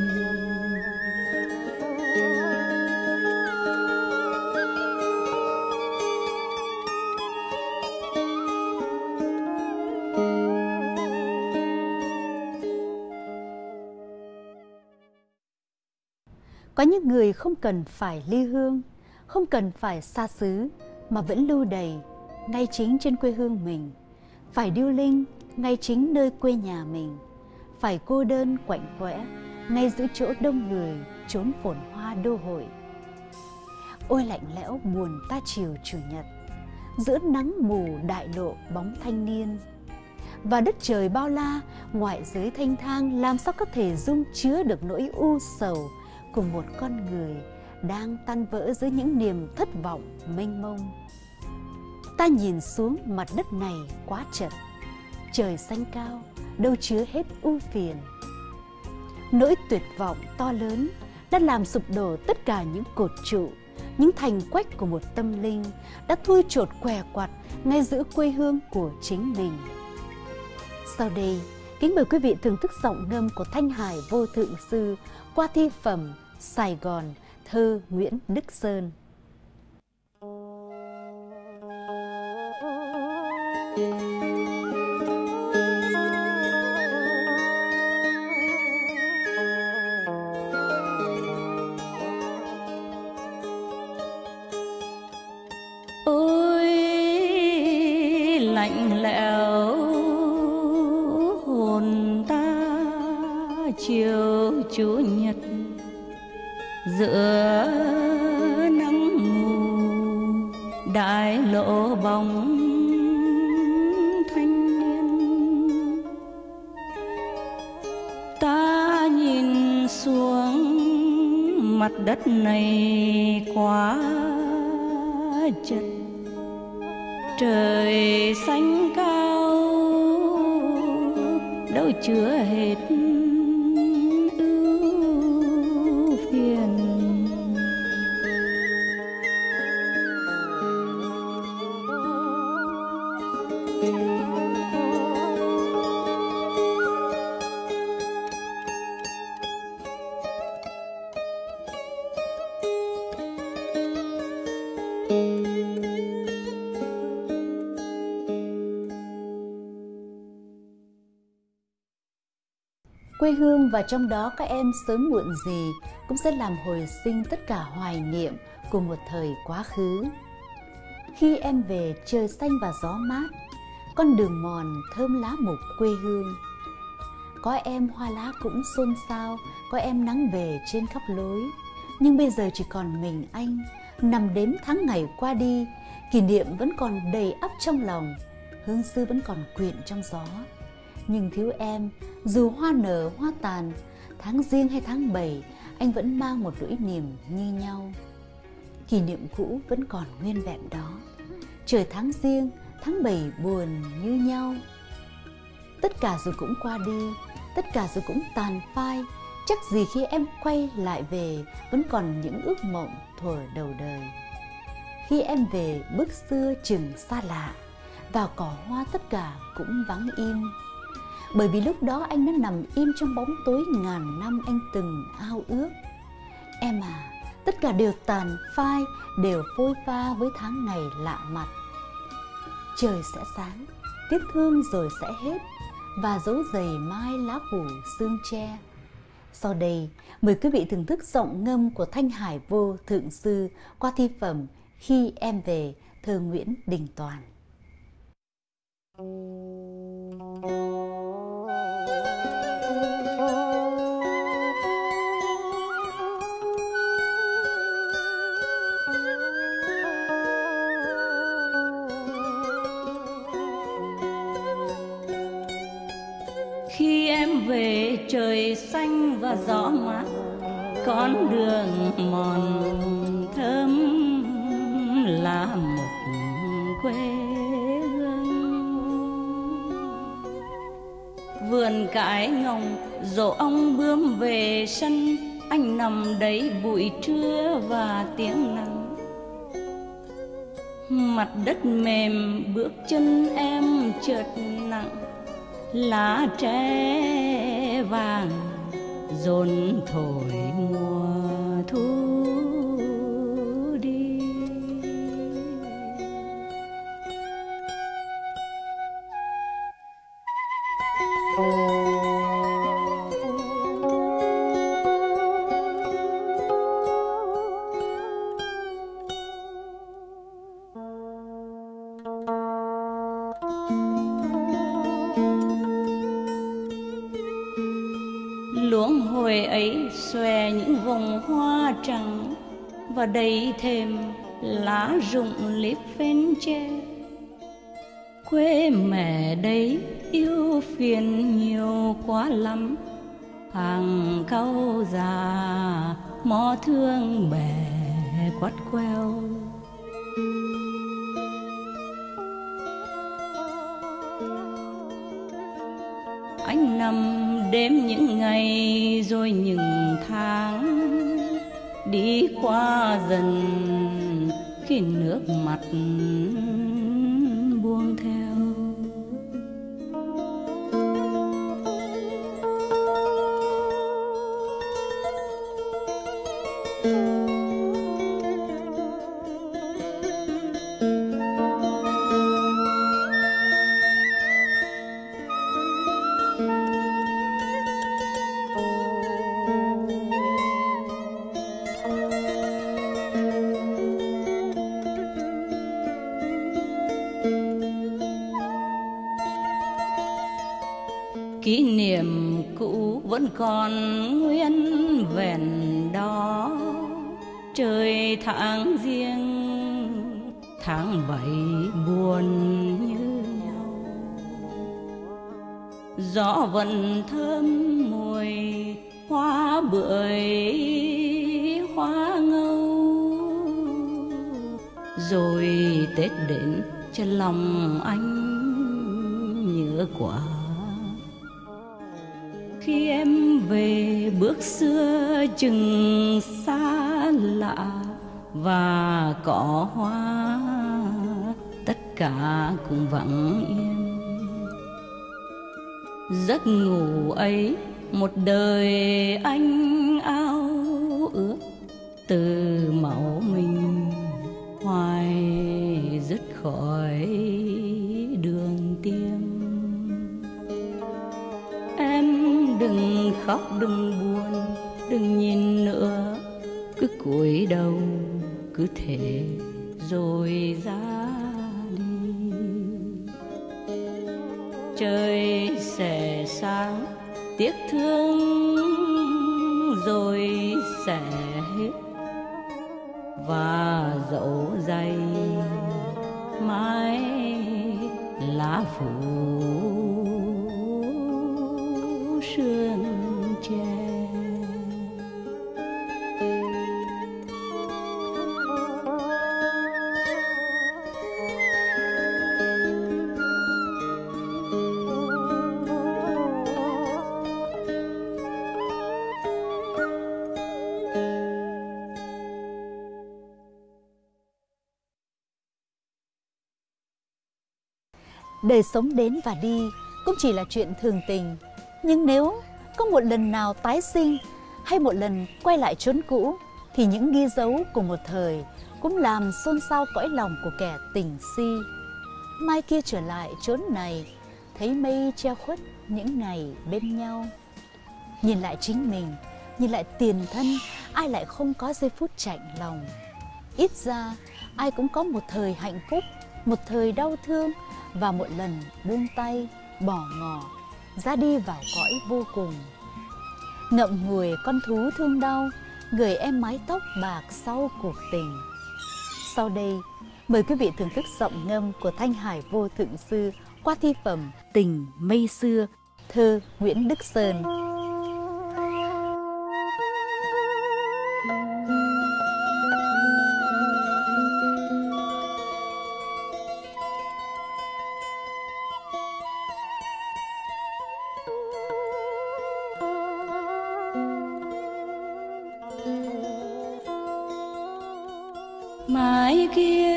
Có những người không cần phải ly hương, không cần phải xa xứ, mà vẫn lưu đày ngay chính trên quê hương mình, phải điêu linh ngay chính nơi quê nhà mình, phải cô đơn quạnh quẽ ngay giữa chỗ đông người, chốn phồn hoa đô hội. Ôi lạnh lẽo buồn ta chiều chủ nhật, giữa nắng mù đại lộ bóng thanh niên. Và đất trời bao la, ngoại giới thanh thang, làm sao có thể dung chứa được nỗi u sầu của một con người đang tan vỡ dưới những niềm thất vọng mênh mông. Ta nhìn xuống mặt đất này quá chật, trời xanh cao, đâu chứa hết ưu phiền. Nỗi tuyệt vọng to lớn đã làm sụp đổ tất cả những cột trụ, những thành quách của một tâm linh đã thui chột què quặt ngay giữa quê hương của chính mình. Sau đây, kính mời quý vị thưởng thức giọng ngâm của Thanh Hải Vô Thượng Sư qua thi phẩm Sài Gòn, thơ Nguyễn Đức Sơn.
Ôi lạnh lẽo hồn ta chiều chủ nhật, giữa nắng đại lộ bóng thanh niên. Ta nhìn xuống mặt đất này quá chật, trời xanh cao đâu chứa hết ưu phiền.
Quê hương và trong đó các em sớm muộn gì cũng sẽ làm hồi sinh tất cả hoài niệm của một thời quá khứ. Khi em về trời xanh và gió mát, con đường mòn thơm lá mục quê hương. Có em hoa lá cũng xôn xao, có em nắng về trên khắp lối. Nhưng bây giờ chỉ còn mình anh, nằm đếm tháng ngày qua đi, kỷ niệm vẫn còn đầy ắp trong lòng, hương xưa vẫn còn quyện trong gió. Nhưng thiếu em, dù hoa nở hoa tàn, tháng Giêng hay tháng 7, anh vẫn mang một nỗi niềm như nhau. Kỷ niệm cũ vẫn còn nguyên vẹn đó. Trời tháng Giêng, tháng 7 buồn như nhau. Tất cả rồi cũng qua đi, tất cả rồi cũng tàn phai. Chắc gì khi em quay lại về, vẫn còn những ước mộng thuở đầu đời. Khi em về, bước xưa chừng xa lạ, vào cỏ hoa tất cả cũng vắng im. Bởi vì lúc đó anh đã nằm im trong bóng tối ngàn năm anh từng ao ước. Em à, tất cả đều tàn phai, đều phôi pha với tháng ngày lạ mặt. Trời sẽ sáng, tiếc thương rồi sẽ hết, và dấu giày mai lá phủ sương tre. Sau đây, mời quý vị thưởng thức giọng ngâm của Thanh Hải Vô Thượng Sư qua thi phẩm Khi Em Về, thơ Nguyễn Đình Toàn.
Khi em về trời xanh và gió mát, con đường mòn thơm lá mục quê hương. Vườn cải ngồng dỗ ong bướm về sân, anh nằm đấy buổi trưa và tiếng nắng. Mặt đất mềm bước chân em chợt nặng, lá tre vàng dồn thổi mùa thu đi. Luống hồi ấy xòe những vòng hoa trắng, và đầy thêm lá rụng liếp phên tre. Quê mẹ đấy yêu phiền nhiều quá lắm, hàng cau già mó thương bè quắt queo. Anh nằm đếm những ngày rồi những tháng đi qua dần, khi nước mắt buông theo. Kỷ niệm cũ vẫn còn nguyên vẹn đó. Trời tháng Giêng, tháng 7 buồn như nhau. Gió vẫn thơm mùi hoa bưởi hoa ngâu, rồi Tết đến cho lòng anh nhớ quá. Khi em về bước xưa chừng xa lạ, và cỏ hoa tất cả cũng vắng yên. Giấc ngủ ấy một đời anh ao ước, từ máu mình hoài dứt khỏi đường tim. Em đừng khóc đừng buồn, đừng nhìn nữa, cứ cúi đầu cứ thế rồi ra đi. Trời sẽ sáng, tiếc thương rồi sẽ hết, và dẫu dày mãi lá phủ sương che.
Đời sống đến và đi cũng chỉ là chuyện thường tình. Nhưng nếu có một lần nào tái sinh hay một lần quay lại chốn cũ, thì những ghi dấu của một thời cũng làm xôn xao cõi lòng của kẻ tình si. Mai kia trở lại chốn này, thấy mây che khuất những ngày bên nhau. Nhìn lại chính mình, nhìn lại tiền thân, ai lại không có giây phút chạnh lòng. Ít ra ai cũng có một thời hạnh phúc, một thời đau thương, và một lần buông tay, bỏ ngỏ, ra đi vào cõi vô cùng. Ngậm ngùi con thú thương đau, gửi em mái tóc bạc sau cuộc tình. Sau đây, mời quý vị thưởng thức giọng ngâm của Thanh Hải Vô Thượng Sư qua thi phẩm Tình Mây Xưa, thơ Nguyễn Đức Sơn.
Mai kia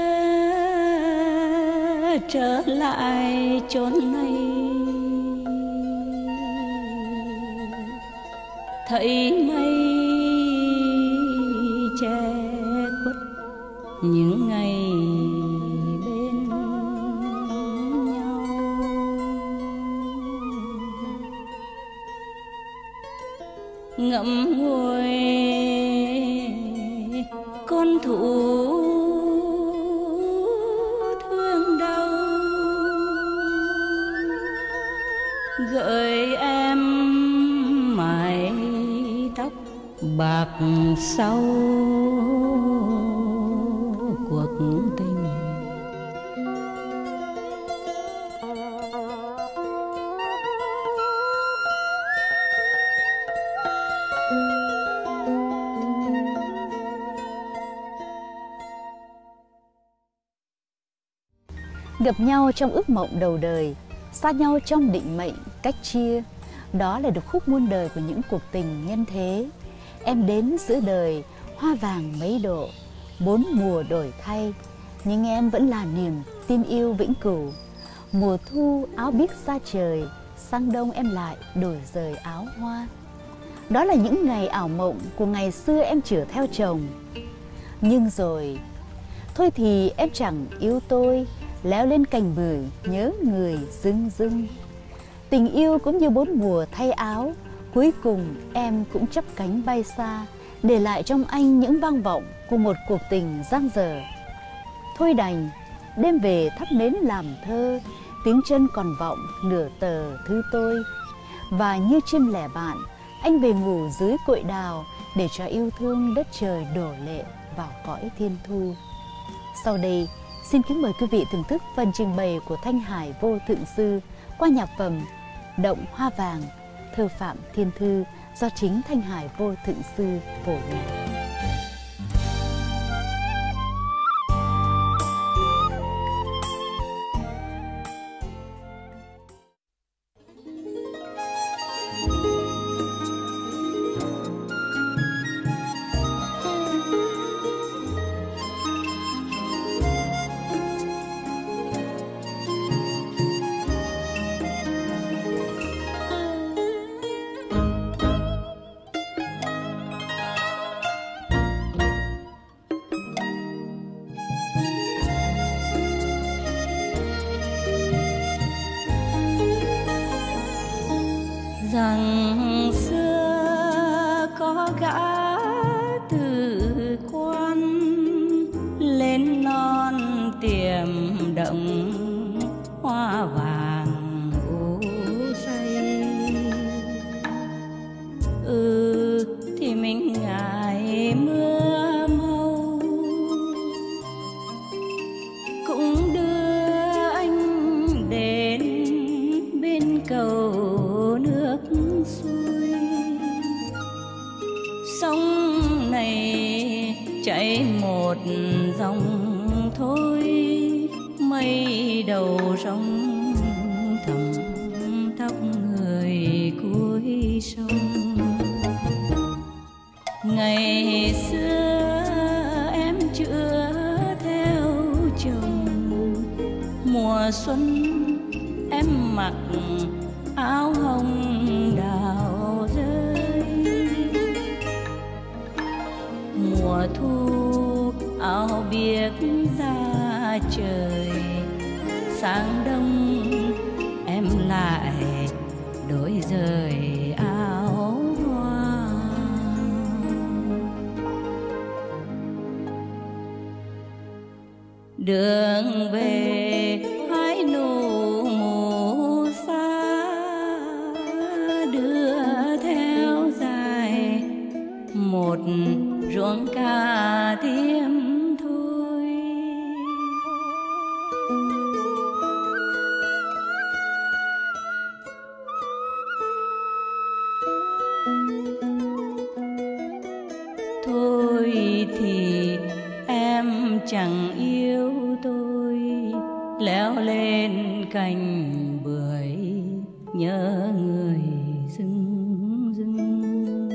trở lại chốn này, thấy mây che khuất những ngày bên nhau. Ngậm ngùi con thú thương đau, gợi em mái tóc bạc sau cuộc tình.
Gặp nhau trong ước mộng đầu đời, xa nhau trong định mệnh cách chia. Đó là điệp khúc muôn đời của những cuộc tình nhân thế. Em đến giữa đời, hoa vàng mấy độ, 4 mùa đổi thay, nhưng em vẫn là niềm tin yêu vĩnh cửu. Mùa thu áo biếc ra trời, sang đông em lại đổi rời áo hoa. Đó là những ngày ảo mộng của ngày xưa em chở theo chồng. Nhưng rồi, thôi thì em chẳng yêu tôi, leo lên cành bưởi nhớ người rưng rưng. Tình yêu cũng như 4 mùa thay áo, cuối cùng em cũng chắp cánh bay xa, để lại trong anh những vang vọng của một cuộc tình dang dở. Thôi đành, đêm về thắp nến làm thơ, tiếng chân còn vọng nửa tờ thư tôi. Và như chim lẻ bạn, anh về ngủ dưới cội đào, để cho yêu thương đất trời đổ lệ vào cõi thiên thu. Sau đây, xin kính mời quý vị thưởng thức phần trình bày của Thanh Hải Vô Thượng Sư qua nhạc phẩm Động Hoa Vàng, thơ Phạm Thiên Thư do chính Thanh Hải Vô Thượng Sư phổ nhạc.
Rằng xưa có gã từ quan lên non tiềm động hoa vàng ô say. Thì mình ngại mưa mau cũng đưa anh đến bên cầu nước xuôi. Sông này chảy một dòng thôi, mây đầu sông thầm tóc người cuối sông. Ngày xưa em chưa theo chồng, mùa xuân em mặc áo hồng đào rơi. Mùa thu áo biếc ra trời, sáng đông em lại đổi rời áo hoa. Đường về hái nụ mù xa, đưa theo dài một ruộng cà tiêm thôi. Thôi thì em chẳng yêu tôi, leo lên cành bưởi nhớ người rừng rừng.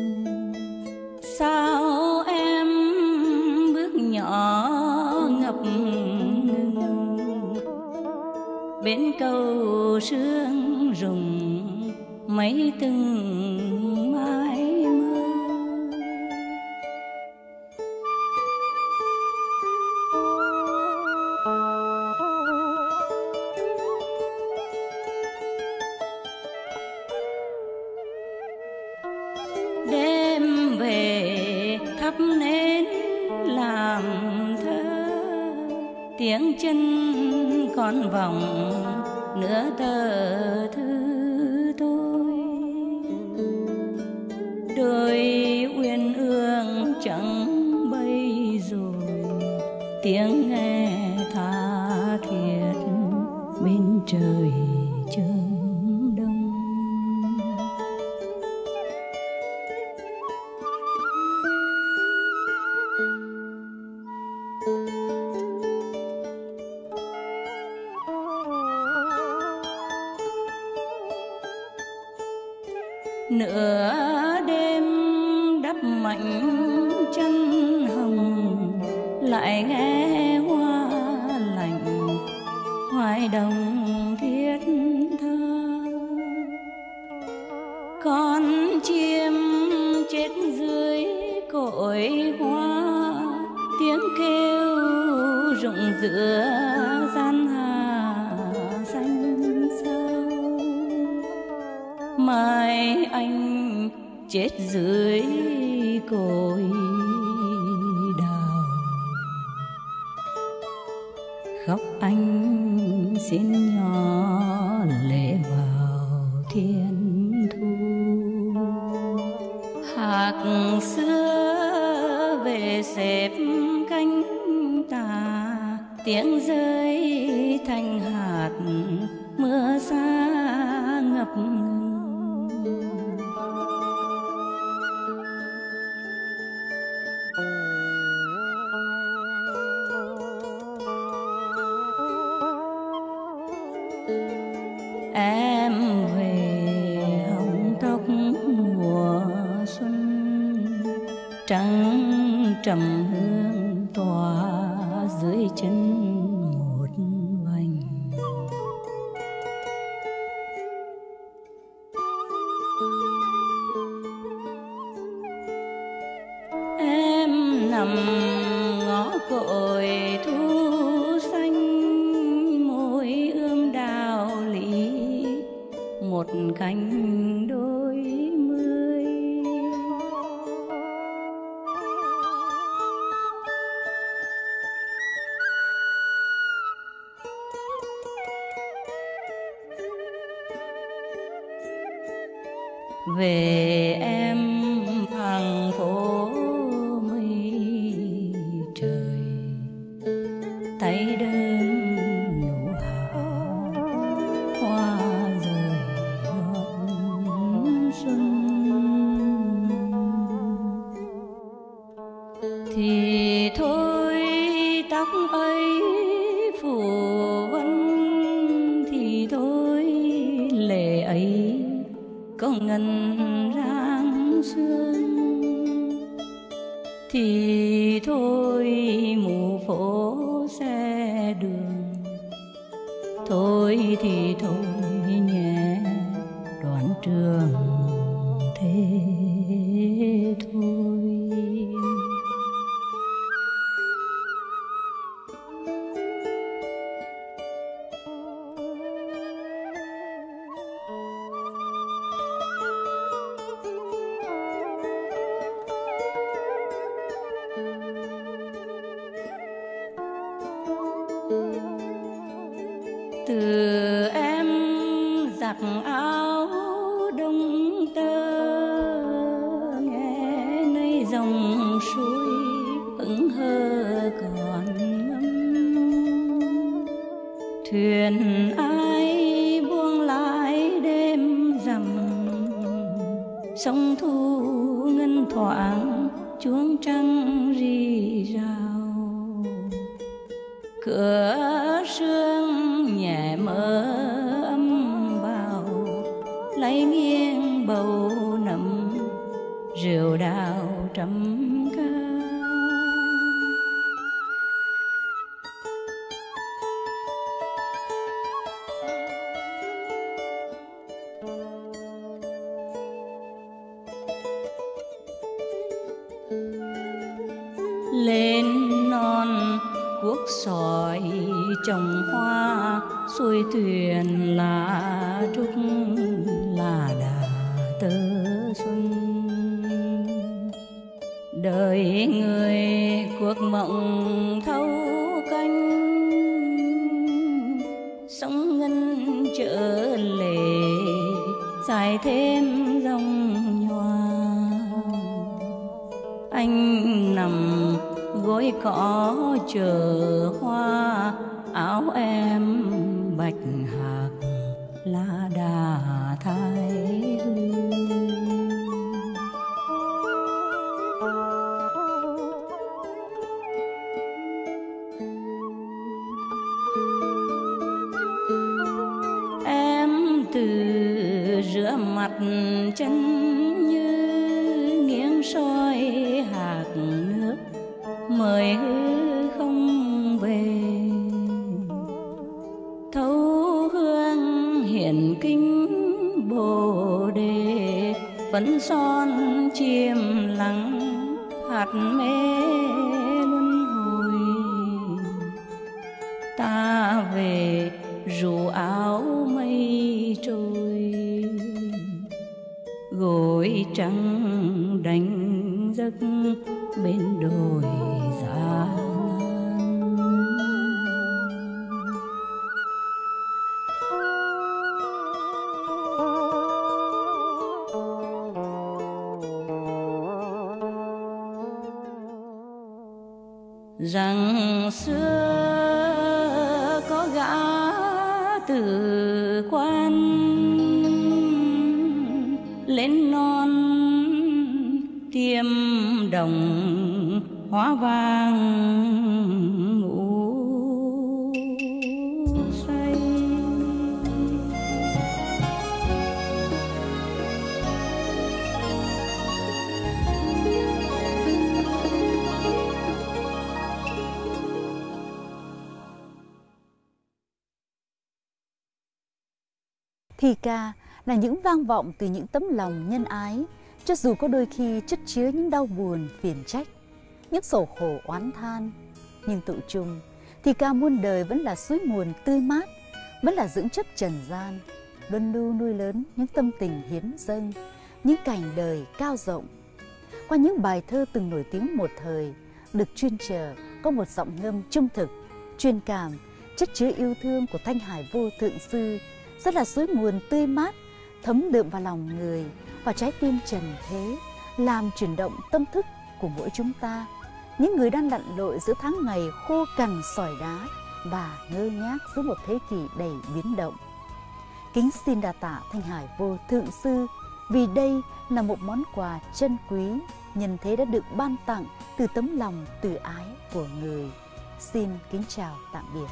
Sao em bước nhỏ ngập ngừng bên cầu sương rụng mấy từng mái mơ. Đêm về thắp nến làm thơ, tiếng chân còn vọng nửa tờ thư tôi. Đôi uyên ương trắng bay rồi, tiếng nghe tha thiết bên trời chớm đông. Nửa đêm đắp mảnh chăn hồng, lại nghe hoa lạnh hoài đồng thiết tha. Con chim chết dưới cội hoa, tiếng kêu rụng giữa gian hà xanh sâu. Mai anh chết dưới cội đào, khóc anh xin nhỏ lệ vào thiên thu. Hạc xưa về xếp cánh tà, tiếng rơi thành hạt mưa xa ngập ngừng. Em về hồng tóc mùa xuân, trắng trầm hương tỏa dưới chân một vành. Em nằm ngõ cội thu xanh, môi ươm đào lý một cánh đôi mươi. Về em hàng phố mây trời, tay đơn nụ hạ hoa rơi ngọn xuân. Thì thôi tóc ấy phủ vân, thì thôi lệ ấy có ngân ráng sương. Thì thôi mù phố xe đường, thôi thì thôi nhé đoạn trường thế thôi. Từ em giặt áo đông tơ, nghe nơi dòng suối hững hờ còn ngâm. Thuyền ai buông lái đêm rằm, sông thu ngân thoảng chuông trăng rì rào. Cửa sương nhẹ mơ âm vào, lấy nghiêng bầu nấm rượu đào trăm ca. Lên non cuốc sỏi trồng hoa, xuôi thuyền lá trúc là đà tơ xuân. Đời người cuộc mộng thâu canh, sóng ngân trở lệ dài thêm dòng nhòa. Anh nằm gối cỏ chờ hoa, áo em bạch hạc lá đà thái hương. Em từ rửa mặt chân như nghiêng soi hạt nước, mời hư không về. Thấu hương hiển kính bồ đề, vẫn son chiêm lắng hạt mê luân hồi. Ta về rủ áo mây trôi, gối trắng đánh giấc bên đồi Giã rằng xưa từ quan lên non tiêm đồng hóa vàng ngũ say.
Thi ca là những vang vọng từ những tấm lòng nhân ái, cho dù có đôi khi chất chứa những đau buồn, phiền trách, những sầu khổ oán than, nhưng tụ chung thì ca muôn đời vẫn là suối nguồn tươi mát, vẫn là dưỡng chất trần gian, luân lưu nuôi lớn những tâm tình hiến dâng, những cảnh đời cao rộng. Qua những bài thơ từng nổi tiếng một thời, được chuyên chờ có một giọng ngâm trung thực, truyền cảm, chất chứa yêu thương của Thanh Hải Vô Thượng Sư, rất là suối nguồn tươi mát, thấm đượm vào lòng người, vào trái tim trần thế, làm chuyển động tâm thức của mỗi chúng ta, những người đang lặn lội giữa tháng ngày khô cằn sỏi đá và ngơ ngác giữa một thế kỷ đầy biến động. Kính xin đa tạ Thanh Hải Vô Thượng Sư, vì đây là một món quà chân quý, nhân thế đã được ban tặng từ tấm lòng từ ái của người. Xin kính chào tạm biệt.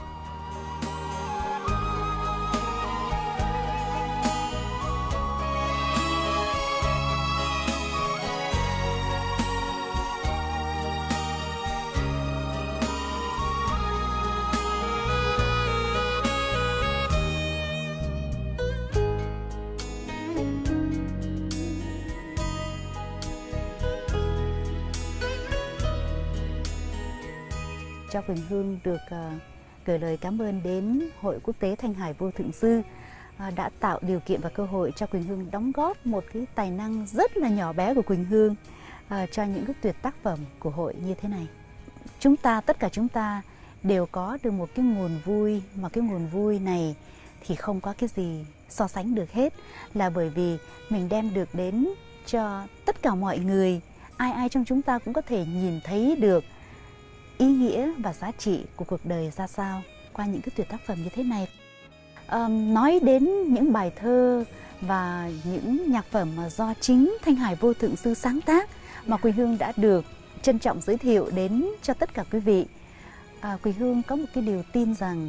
Cho Quỳnh Hương được gửi lời cảm ơn đến Hội Quốc tế Thanh Hải Vô Thượng Sư đã tạo điều kiện và cơ hội cho Quỳnh Hương đóng góp một cái tài năng rất là nhỏ bé của Quỳnh Hương cho những cái tuyệt tác phẩm của hội như thế này. Tất cả chúng ta đều có được một cái nguồn vui, mà cái nguồn vui này thì không có cái gì so sánh được hết, là bởi vì mình đem được đến cho tất cả mọi người, ai trong chúng ta cũng có thể nhìn thấy được ý nghĩa và giá trị của cuộc đời ra sao qua những cái tuyệt tác phẩm như thế này. Nói đến những bài thơ và những nhạc phẩm mà do chính Thanh Hải Vô Thượng Sư sáng tác mà Quỳnh Hương đã được trân trọng giới thiệu đến cho tất cả quý vị, Quỳnh Hương có một cái điều tin rằng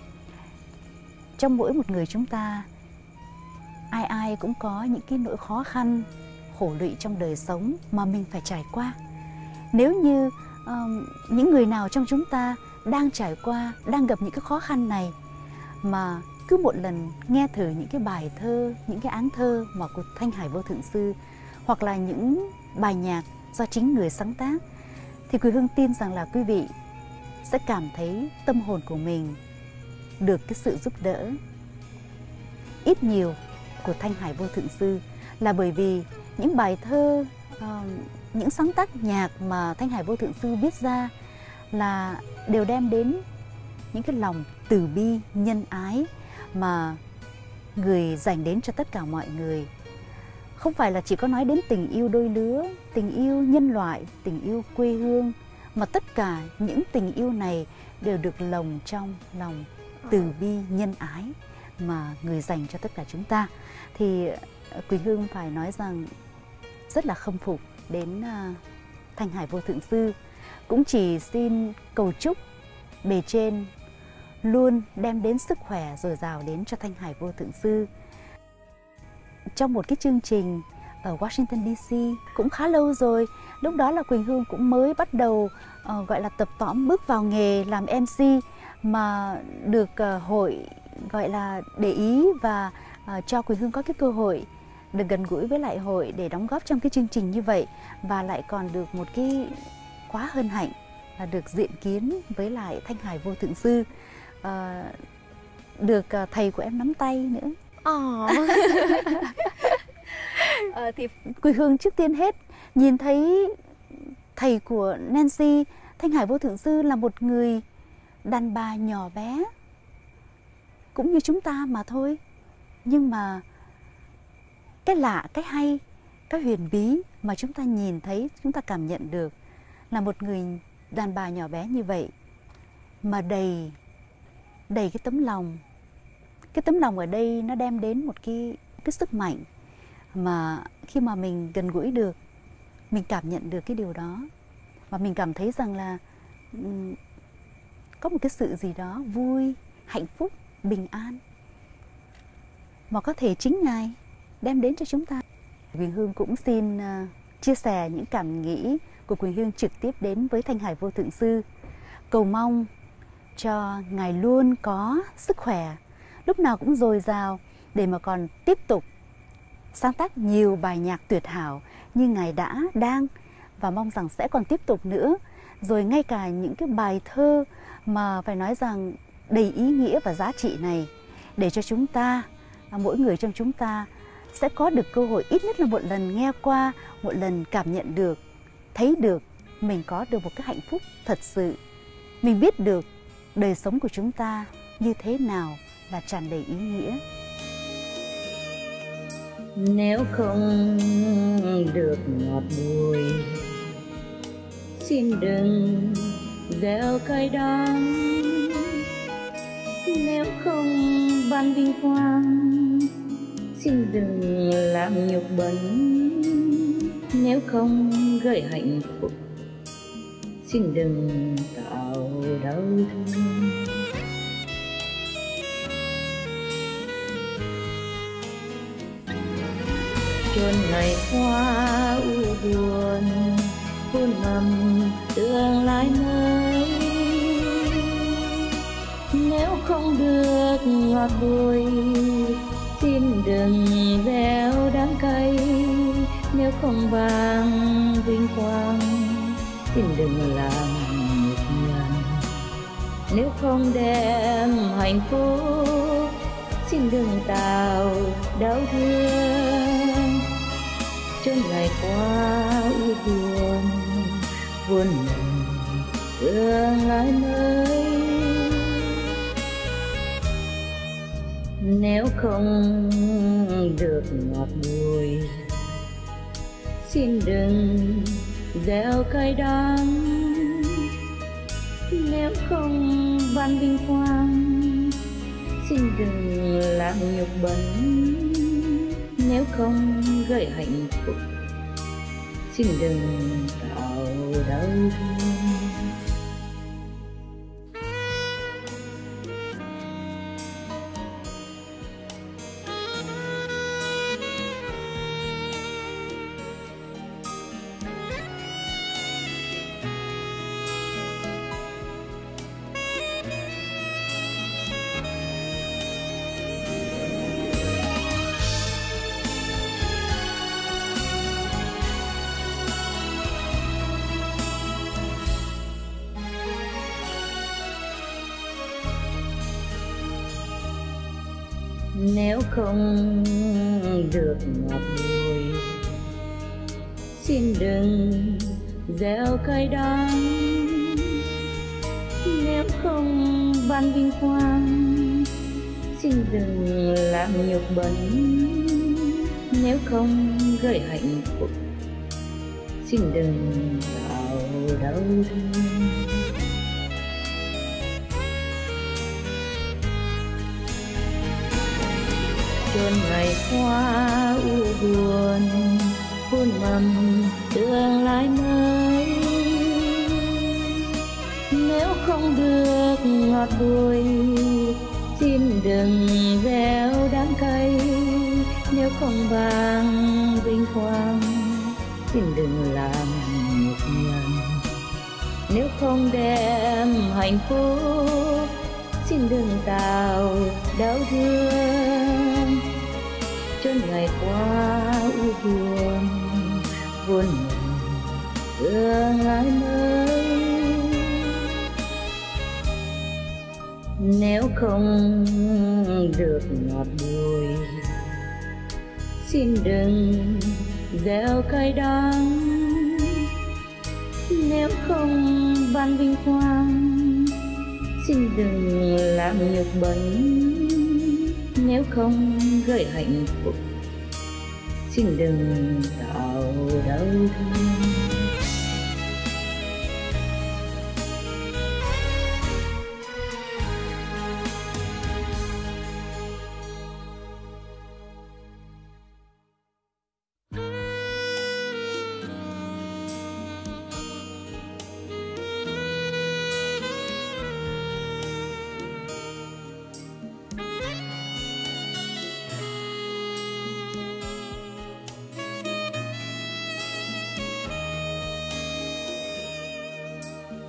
trong mỗi một người chúng ta, ai cũng có những cái nỗi khó khăn, khổ lụy trong đời sống mà mình phải trải qua. Nếu như những người nào trong chúng ta đang trải qua, đang gặp những cái khó khăn này, mà cứ một lần nghe thử những cái bài thơ, những cái áng thơ mà của Thanh Hải Vô Thượng Sư, hoặc là những bài nhạc do chính người sáng tác, thì Quỳnh Hương tin rằng là quý vị sẽ cảm thấy tâm hồn của mình được cái sự giúp đỡ ít nhiều của Thanh Hải Vô Thượng Sư, là bởi vì những bài thơ, những sáng tác nhạc mà Thanh Hải Vô Thượng Sư viết ra là đều đem đến những cái lòng từ bi, nhân ái mà người dành đến cho tất cả mọi người. Không phải là chỉ có nói đến tình yêu đôi lứa, tình yêu nhân loại, tình yêu quê hương, mà tất cả những tình yêu này đều được lồng trong lòng từ bi, nhân ái mà người dành cho tất cả chúng ta. Thì Quỳnh Hương phải nói rằng rất là khâm phục đến Thanh Hải Vô Thượng Sư. Cũng chỉ xin cầu chúc bề trên luôn đem đến sức khỏe dồi dào đến cho Thanh Hải Vô Thượng Sư. Trong một cái chương trình ở Washington DC cũng khá lâu rồi, lúc đó là Quỳnh Hương cũng mới bắt đầu gọi là tập tõm bước vào nghề làm MC, mà được hội gọi là để ý và cho Quỳnh Hương có cái cơ hội được gần gũi với lại hội để đóng góp trong cái chương trình như vậy, và lại còn được một cái quá hân hạnh là được diện kiến với lại Thanh Hải Vô Thượng Sư, được thầy của em nắm tay nữa. Thì Quỳnh Hương trước tiên hết nhìn thấy thầy của Nancy, Thanh Hải Vô Thượng Sư là một người đàn bà nhỏ bé cũng như chúng ta mà thôi, nhưng mà cái lạ, cái hay, cái huyền bí mà chúng ta nhìn thấy, chúng ta cảm nhận được là một người đàn bà nhỏ bé như vậy mà đầy cái tấm lòng, Cái tấm lòng ở đây nó đem đến một cái sức mạnh mà khi mà mình gần gũi được, mình cảm nhận được cái điều đó, và mình cảm thấy rằng là có một cái sự gì đó vui, hạnh phúc, bình an mà có thể chính Ngài đem đến cho chúng ta. Quỳnh Hương cũng xin chia sẻ những cảm nghĩ của Quỳnh Hương trực tiếp đến với Thanh Hải Vô Thượng Sư, cầu mong cho Ngài luôn có sức khỏe, lúc nào cũng dồi dào để mà còn tiếp tục sáng tác nhiều bài nhạc tuyệt hảo như Ngài đã, đang và mong rằng sẽ còn tiếp tục nữa. Rồi ngay cả những cái bài thơ mà phải nói rằng đầy ý nghĩa và giá trị này, để cho chúng ta, mỗi người trong chúng ta sẽ có được cơ hội ít nhất là một lần nghe qua, một lần cảm nhận được, thấy được mình có được một cái hạnh phúc thật sự. Mình biết được đời sống của chúng ta như thế nào là tràn đầy ý nghĩa.
Nếu không được ngọt bùi, xin đừng gieo cay đắng. Nếu không ban vinh quang, xin đừng làm nhục bẩn. Nếu không gợi hạnh phúc, xin đừng tạo đau thương. Chôn ngày qua u buồn, hôn mầm tương lai mới. Nếu không được ngọt bùi, xin đừng gieo đắng cay. Nếu không ban vinh quang, xin đừng làm nhục nhằn. Nếu không đem hạnh phúc, xin đừng tạo đau thương. Chôn ngày qua u buồn, buồn mình tương lai mới. Nếu không được ngọt bùi, xin đừng gieo cay đắng. Nếu không ban vinh quang, xin đừng làm nhục bẩn. Nếu không gợi hạnh phúc, xin đừng tạo đau thương. Nếu không được ngọt bùi, xin đừng gieo cay đắng. Nếu không ban vinh quang, xin đừng làm nhục bẩn. Nếu không gợi hạnh phúc, xin đừng tạo đau thương. Chôn ngày qua u buồn, hôn mầm tương lai mới. Nếu không được ngọt bùi, xin đừng gieo đắng cay. Nếu không ban vinh quang, xin đừng làm nhục nhằn. Nếu không đem hạnh phúc, xin đừng tạo đau thương. Chôn ngày qua u buồn, buồn mình tương lai mới. Nếu không được ngọt bùi, xin đừng gieo cay đắng. Nếu không ban vinh quang, xin đừng làm nhục bẩn. Nếu không gợi hạnh phúc, xin đừng tạo đau thương.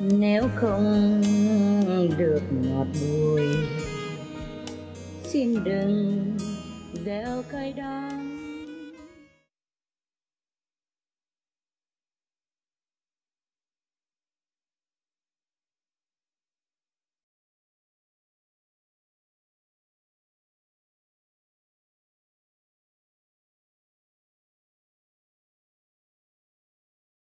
Nếu không được ngọt bùi, xin đừng gieo cay đắng.